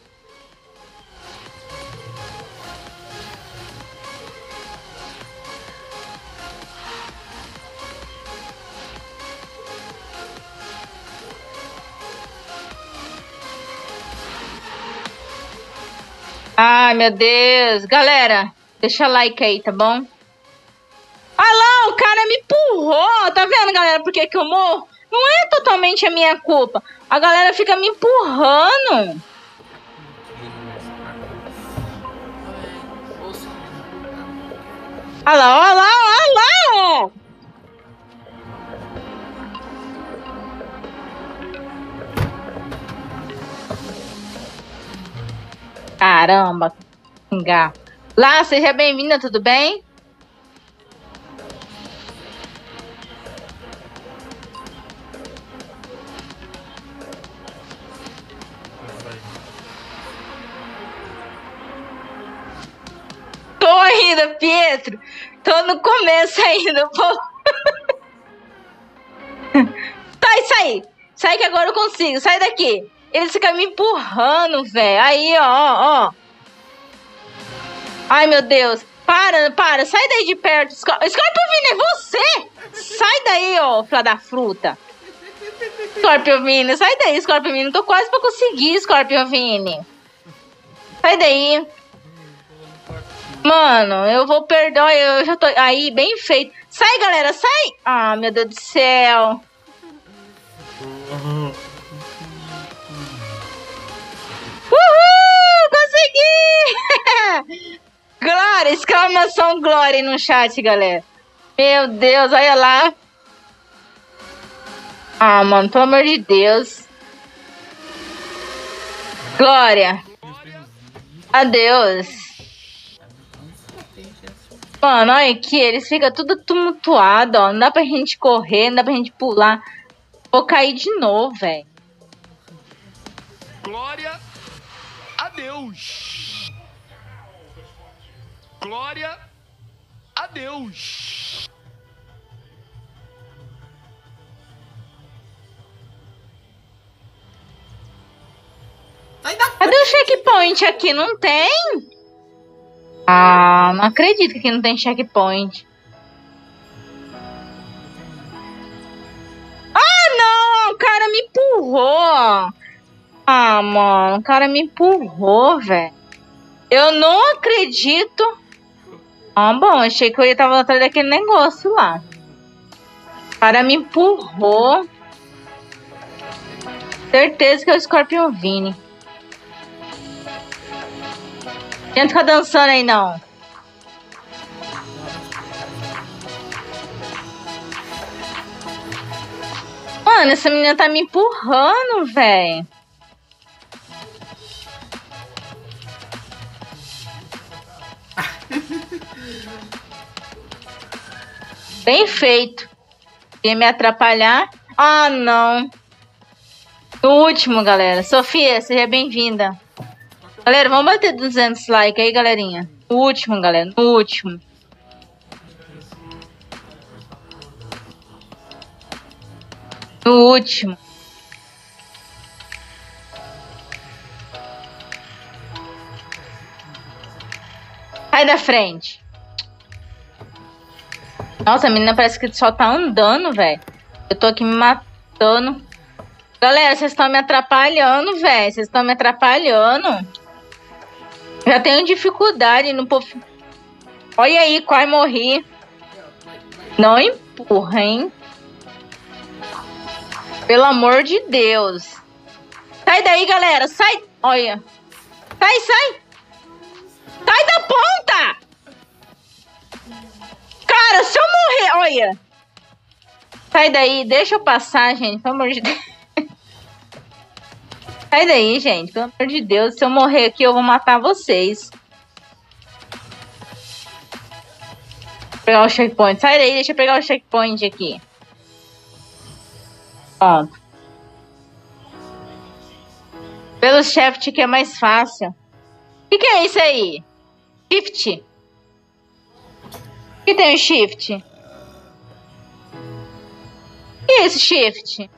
Ai, meu Deus. Galera, deixa like aí, tá bom? Olha lá, o cara me empurrou. Tá vendo, galera, por que eu morro? Não é totalmente a minha culpa. A galera fica me empurrando. Olha lá, olha lá, olha lá, ó. Caramba. Lá, seja bem-vinda, tudo bem? Tô ainda, Pietro. Tô no começo ainda, pô. Sai. Sai que agora eu consigo. Sai daqui. Eles ficam me empurrando, velho. Aí, ó. Ai, meu Deus. Para. Sai daí de perto. Scorpion Vini, é você? Sai daí, ó, filha da fruta. Scorpion Vini, sai daí, Scorpion Vini. Tô quase pra conseguir, Scorpion Vini. Sai daí. Mano, eu vou perder. Eu já tô aí, bem feito. Sai, galera, sai. Ah, meu Deus do céu. Uhul, consegui. Glória, exclamação glória no chat, galera. Meu Deus, olha lá. Ah, mano, pelo amor de Deus. Glória. Adeus. Mano, olha aqui, eles ficam tudo tumultuado, ó. Não dá pra gente correr, não dá pra gente pular. Vou cair de novo, velho. Glória a Deus. Glória a Deus. Cadê o checkpoint aqui? Não tem? Ah, não acredito que aqui não tem checkpoint. Ah, não! O cara me empurrou. Ah, mano, o cara me empurrou, velho. Eu não acredito. Ah, bom, achei que eu ia estar atrás daquele negócio lá. O cara me empurrou. Certeza que é o Scorpion Vini. Não fica dançando aí, não. Mano, essa menina tá me empurrando, velho. Bem feito. Ia me atrapalhar. Ah, não. No último, galera. Sofia, seja bem-vinda. Galera, vamos bater 200 likes aí, galerinha. No último, galera. No último. No último. Sai da frente. Nossa, a menina parece que só tá andando, velho. Eu tô aqui me matando. Galera, vocês estão me atrapalhando, velho. Vocês estão me atrapalhando. Já tenho dificuldade no povo. Olha aí, quase morri. Não empurra, hein? Pelo amor de Deus. Sai daí, galera. Sai. Olha. Sai, sai. Sai da ponta. Cara, se eu morrer... Olha. Sai daí. Deixa eu passar, gente. Pelo amor de Deus. Sai daí, gente. Pelo amor de Deus. Se eu morrer aqui, eu vou matar vocês. Vou pegar o checkpoint. Sai daí. Deixa eu pegar o checkpoint aqui. Pronto. Pelo shift que é mais fácil. O que é isso aí? Shift? O que tem o shift? O que é esse shift?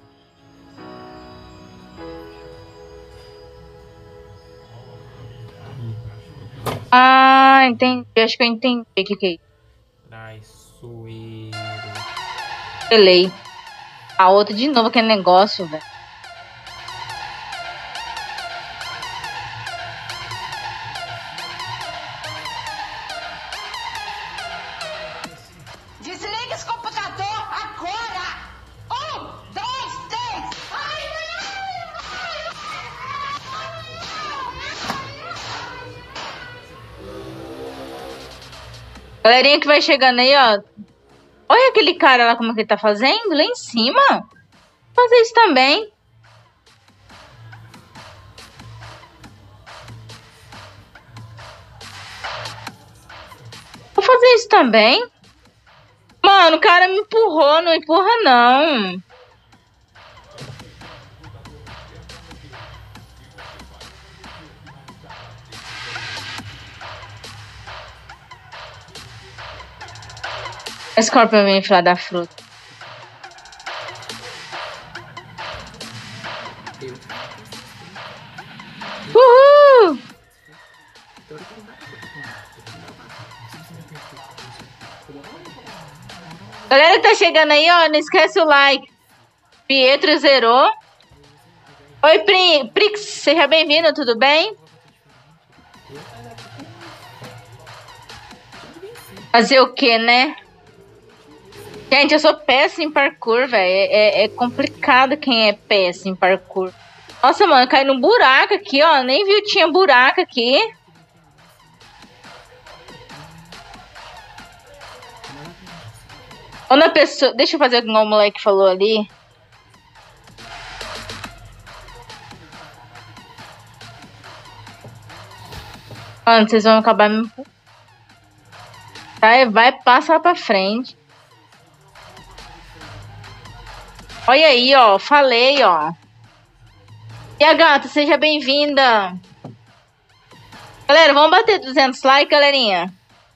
Ah, entendi. Acho que eu entendi o que é isso. Traiçoeiro. Delay. A outra de novo aquele negócio, velho. Desliga esse computador agora! 1, 2, 3! Ai, Galerinha que vai chegando aí, ó. Olha aquele cara lá como que ele tá fazendo. Lá em cima. Vou fazer isso também. Vou fazer isso também. Mano, o cara me empurrou. Não empurra, não. Scorpion vem falar da fruta. Uhul! Galera que tá chegando aí, ó, não esquece o like. Pietro zerou. Oi, Prix, seja bem-vindo, tudo bem? Fazer o que, né? Gente, eu sou péssima em parkour, velho. É complicado quem é péssimo em parkour. Nossa, mano, cai num buraco aqui, ó. Nem viu que tinha buraco aqui. Quando a pessoa... Deixa eu fazer o que o moleque falou ali. Mano, vocês vão acabar me... Vai passar pra frente. Olha aí, ó. Falei, ó. E a gata, seja bem-vinda. Galera, vamos bater 200 likes, galerinha.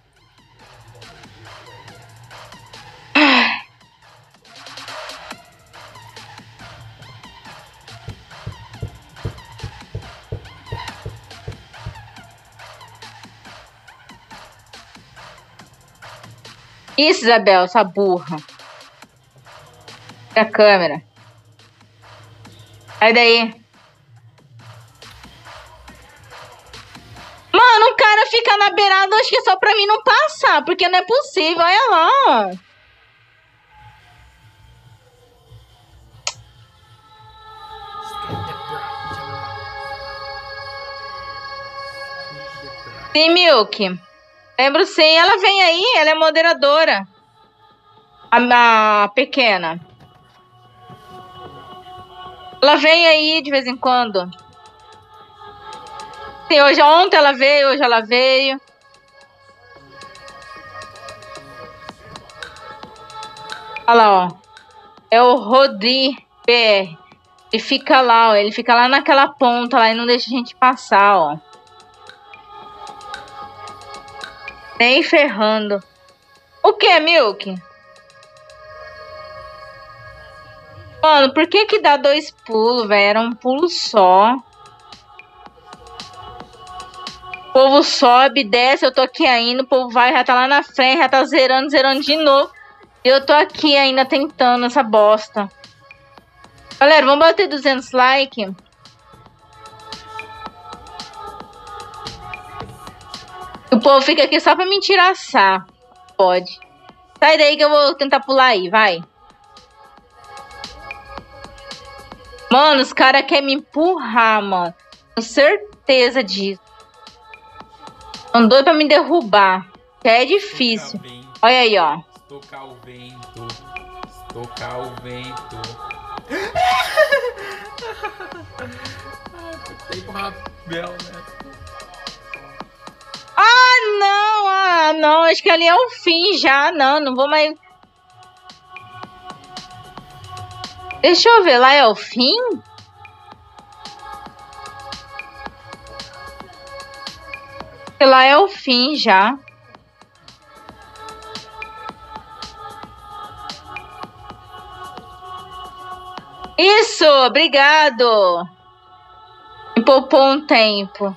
Isso, Isabel, essa burra. A câmera. Sai daí. Mano, o cara fica na beirada, acho que é só pra mim não passar, porque não é possível, olha lá. Sim, Milk. Lembro sim, ela vem aí, ela é moderadora. A pequena. Ela vem aí de vez em quando. Sim, ontem ela veio, hoje ela veio. Olha lá, ó. É o Rodri BR. Ele fica lá, ó. Ele fica lá naquela ponta lá e não deixa a gente passar, ó. Nem ferrando. O que, Milk? Mano, por que que dá 2 pulos, velho? Era um pulo só. O povo sobe, desce, eu tô aqui ainda, o povo vai, já tá lá na frente, já tá zerando de novo. E eu tô aqui ainda tentando essa bosta. Galera, vamos bater 200 likes. O povo fica aqui só pra me tirar sarro. Pode. Sai daí que eu vou tentar pular aí, vai. Mano, os caras querem me empurrar, mano. Tenho certeza disso. Andou pra me derrubar. Que é difícil. Olha aí, ó. Estocar o vento. Estocar o vento. Tem com o Rabel, né? Ah, não. Acho que ali é o fim já. Não vou mais... Deixa eu ver. Lá é o fim? Lá é o fim já. Isso, obrigado. Me poupou um tempo.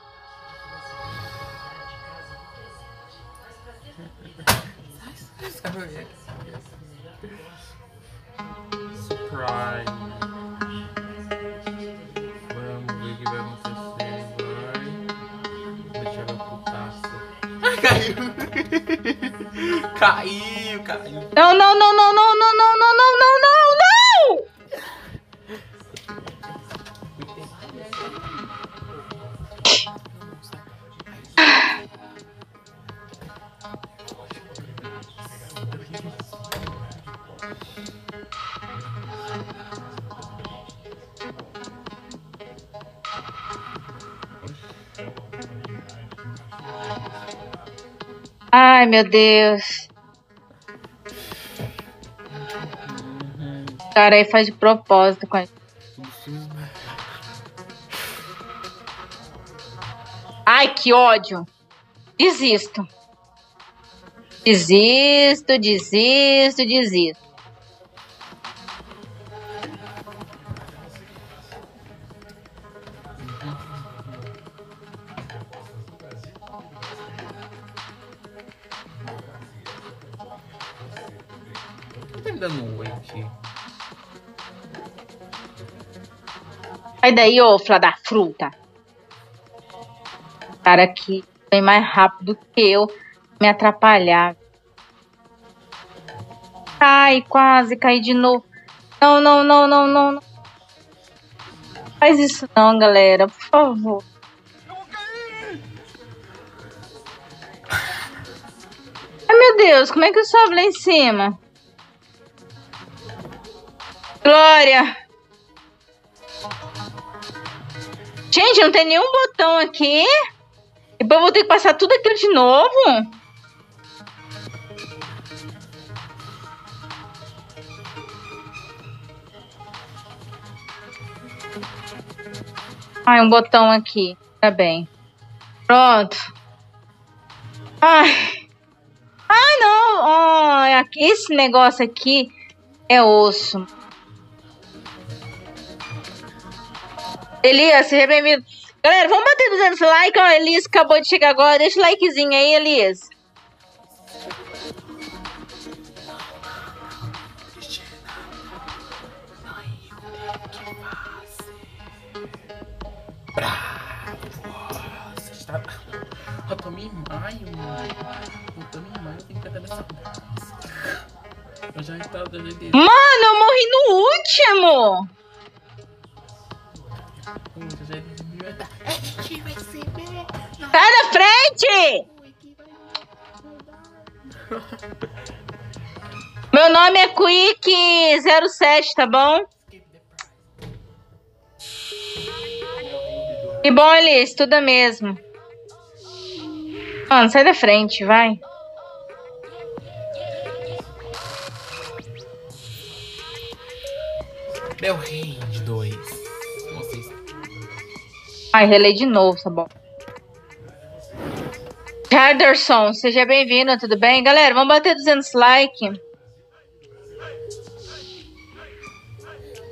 Surprise. Vamos ver o que vai acontecer. Vai. Deixa eu putaço. Caiu. Caiu. Não. Ai, meu Deus. O cara aí faz de propósito com a gente. Ai, que ódio. Desisto. Tá me dando um oi aqui. Sai daí, ô filha da fruta. O cara aqui vem mais rápido que eu me atrapalhar. Ai, quase caí de novo. Não. Faz isso não, galera, por favor. Ai, meu Deus, como é que eu sobe lá em cima? Glória! Gente, não tem nenhum botão aqui. E depois eu vou ter que passar tudo aquilo de novo. Ai, um botão aqui. Tá bem. Pronto. Ai, não. Ai, esse negócio aqui é osso. Elias, seja bem-vindo. Galera, vamos bater 200 likes. Ó, Elias acabou de chegar agora. Deixa o likezinho aí, Elias. Eu tô em maio, eu tenho que cantar nessa música. Eu já estava dando. Mano, eu morri no último. Sai da frente! Meu nome é Quick07, tá bom? Que bom, Elias, estuda mesmo. Mano, sai da frente, vai. Meu rei de 2. Ai, relei de novo, tá bom. Harderson, seja bem-vindo, tudo bem? Galera, vamos bater 200 likes.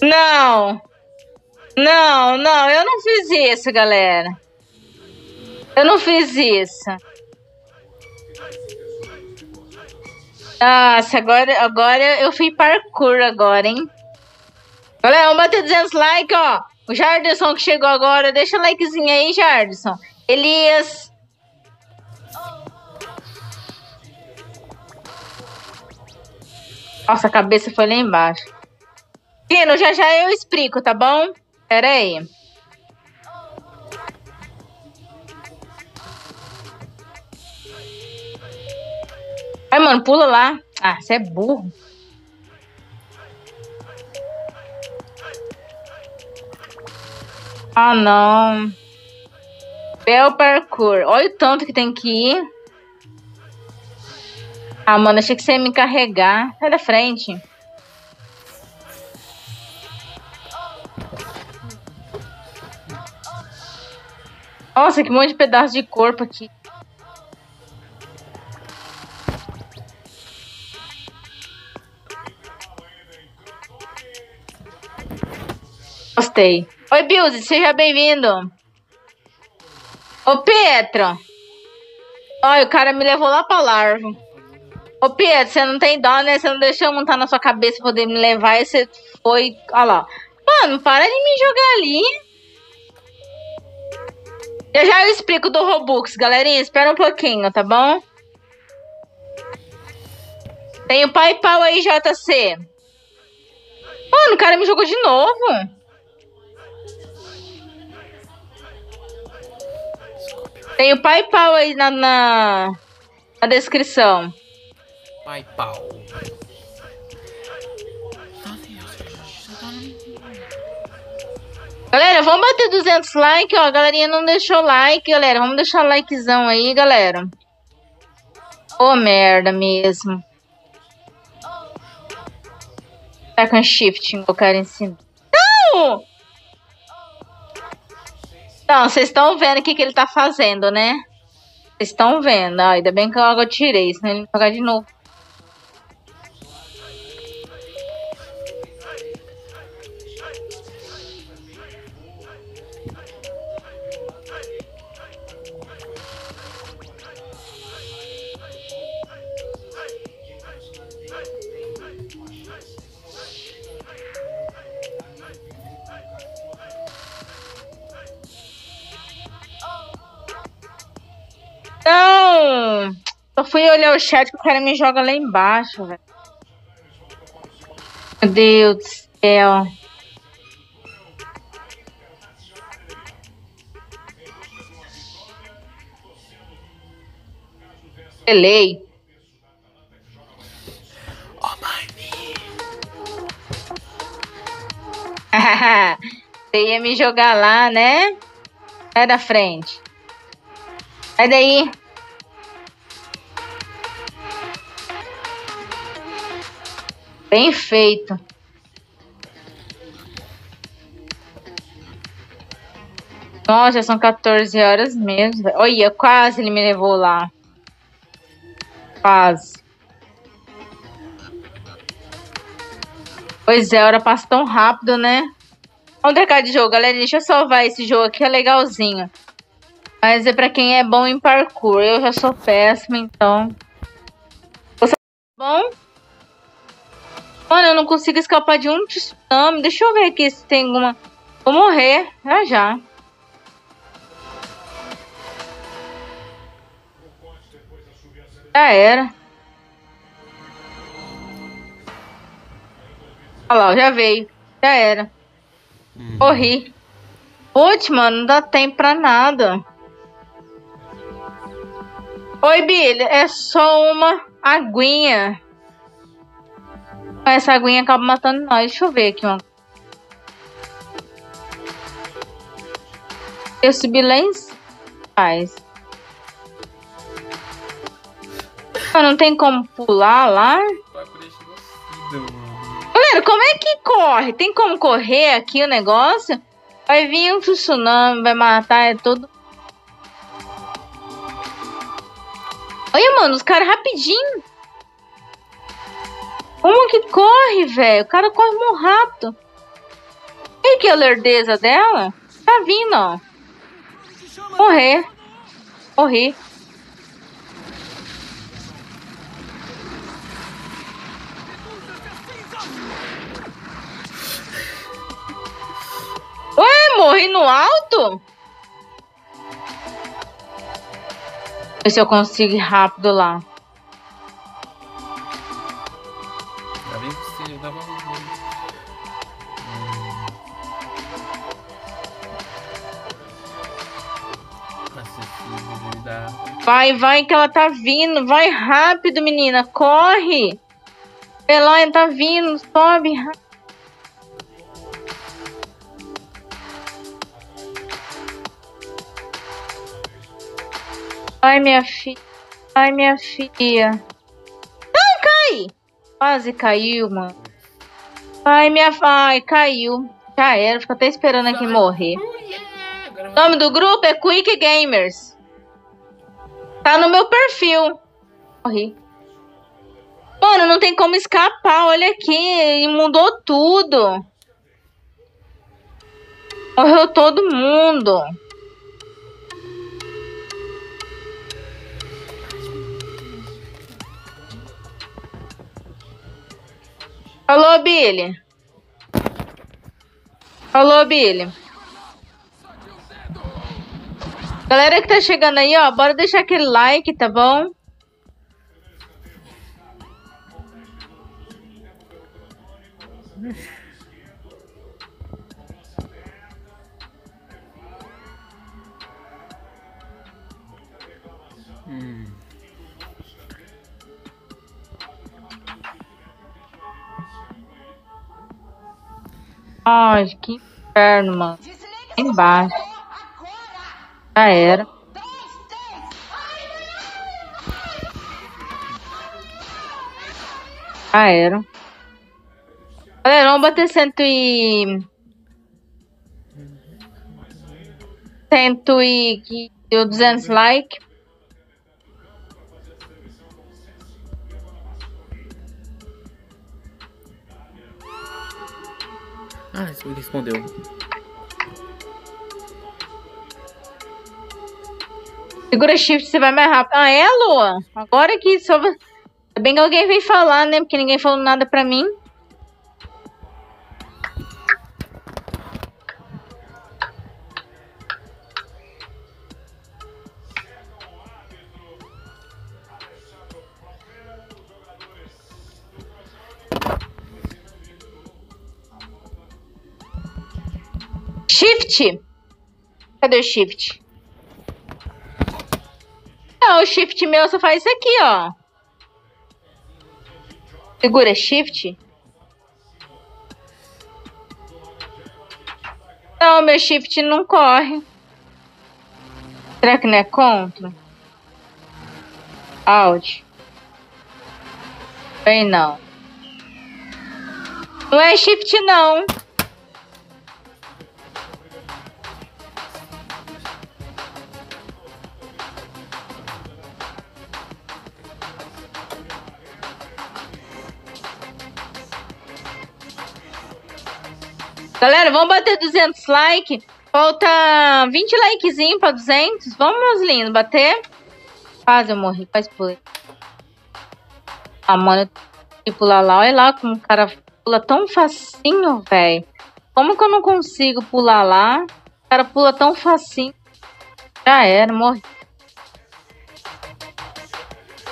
Não, eu não fiz isso, galera. Eu não fiz isso. Nossa, agora eu fui parkour agora, hein? Galera, vamos bater 200 likes, ó. O Jardison que chegou agora, deixa o likezinho aí, Jardison. Elias. Nossa, a cabeça foi lá embaixo. Pino, já eu explico, tá bom? Pera aí. Ai, mano, pula lá. Ah, você é burro. Ah, não. Bel parkour. Olha o tanto que tem que ir. Ah, mano, achei que você ia me carregar. Sai da frente. Nossa, que monte de pedaço de corpo aqui. Gostei. Oi, Bilzy, seja bem-vindo. Ô, Pietro. Olha, o cara me levou lá pra larva. Ô, Pietro, você não tem dó, né? Você não deixou eu montar na sua cabeça pra poder me levar e você foi... Olha lá. Mano, para de me jogar ali. Já eu explico do Robux, galerinha. Espera um pouquinho, tá bom? Tem o PayPal aí, JC. Mano, o cara me jogou de novo. Tem o PayPal aí na descrição. PayPal. Galera, vamos bater 200 likes, ó. A galerinha não deixou like, galera. Vamos deixar o likezão aí, galera. Ô, merda mesmo. Tá com shift, o cara em cima. Não! Não, vocês estão vendo o que ele tá fazendo, né? Vocês estão vendo. Ah, ainda bem que eu tirei, senão ele vai jogar de novo. Não! Só fui olhar o chat que o cara me joga lá embaixo, velho. Meu Deus do céu. Delay. Oh, my Você ia me jogar lá, né? Sai da frente. Sai daí. Bem feito. Nossa, são 14 horas mesmo. Olha, quase ele me levou lá. Quase. Pois é, a hora passa tão rápido, né? Vamos trocar de jogo, galera. Deixa eu salvar esse jogo aqui, é legalzinho. Mas é pra quem é bom em parkour. Eu já sou péssima, então... Você é bom? Mano, eu não consigo escapar de um tsunami. Deixa eu ver aqui se tem alguma... Vou morrer, já. Já era. Olha lá, já veio. Já era. Morri. Putz, mano, não dá tempo pra nada. Oi, Billy. É só uma aguinha. Essa aguinha acaba matando nós. Deixa eu ver aqui, ó. Eu subi lá em cima. Não tem como pular lá? Galera, como é que corre? Tem como correr aqui o negócio? Vai vir um tsunami, vai matar, é tudo. Olha, mano, os caras rapidinho. Como que corre, velho? O cara corre muito rápido. Olha que a lerdeza dela. Tá vindo, ó. Morrer. Morri. Ué, morri no alto? Ver se eu consigo ir rápido lá. Já vem você, dá uma Vai, que ela tá vindo. Vai rápido, menina. Corre. Eloy tá vindo. Sobe rápido. Ai, minha filha. Ai, minha filha. Não, cai. Quase caiu, mano. Ai, minha... Ai, caiu. Já era. Fico até esperando aqui morrer. O nome do grupo é Quick Gamers. Tá no meu perfil. Morri. Mano, não tem como escapar. Olha aqui. Mudou tudo. Morreu todo mundo. Alô, Billy. Alô, Billy. Galera que tá chegando aí, ó, bora deixar aquele like, tá bom? Ai, que inferno, mano. Desliga Embaixo. agora. Já era. 2, 3. Já era. Galera, vamos bater 200 like. Ah, isso me respondeu. Segura shift, você vai mais rápido. Ah, é, Lua? Agora que só... Ainda bem que alguém veio falar, né? Porque ninguém falou nada pra mim. Shift. Cadê o shift? Não, o shift meu só faz isso aqui, ó. Segura shift. Não, meu shift não corre. Será que não é contra? Alt. Bem, não. Não é shift, não. Galera, vamos bater 200 likes. Falta 20 likezinhos pra 200. Vamos, meus lindos, bater. Quase eu morri, quase pulei. Ah, mano, eu tenho que pular lá. Olha lá como o cara pula tão facinho, velho. Como que eu não consigo pular lá? O cara pula tão facinho. Já era, morri.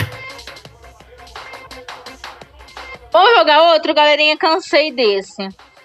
Vamos jogar outro, galerinha. Cansei desse.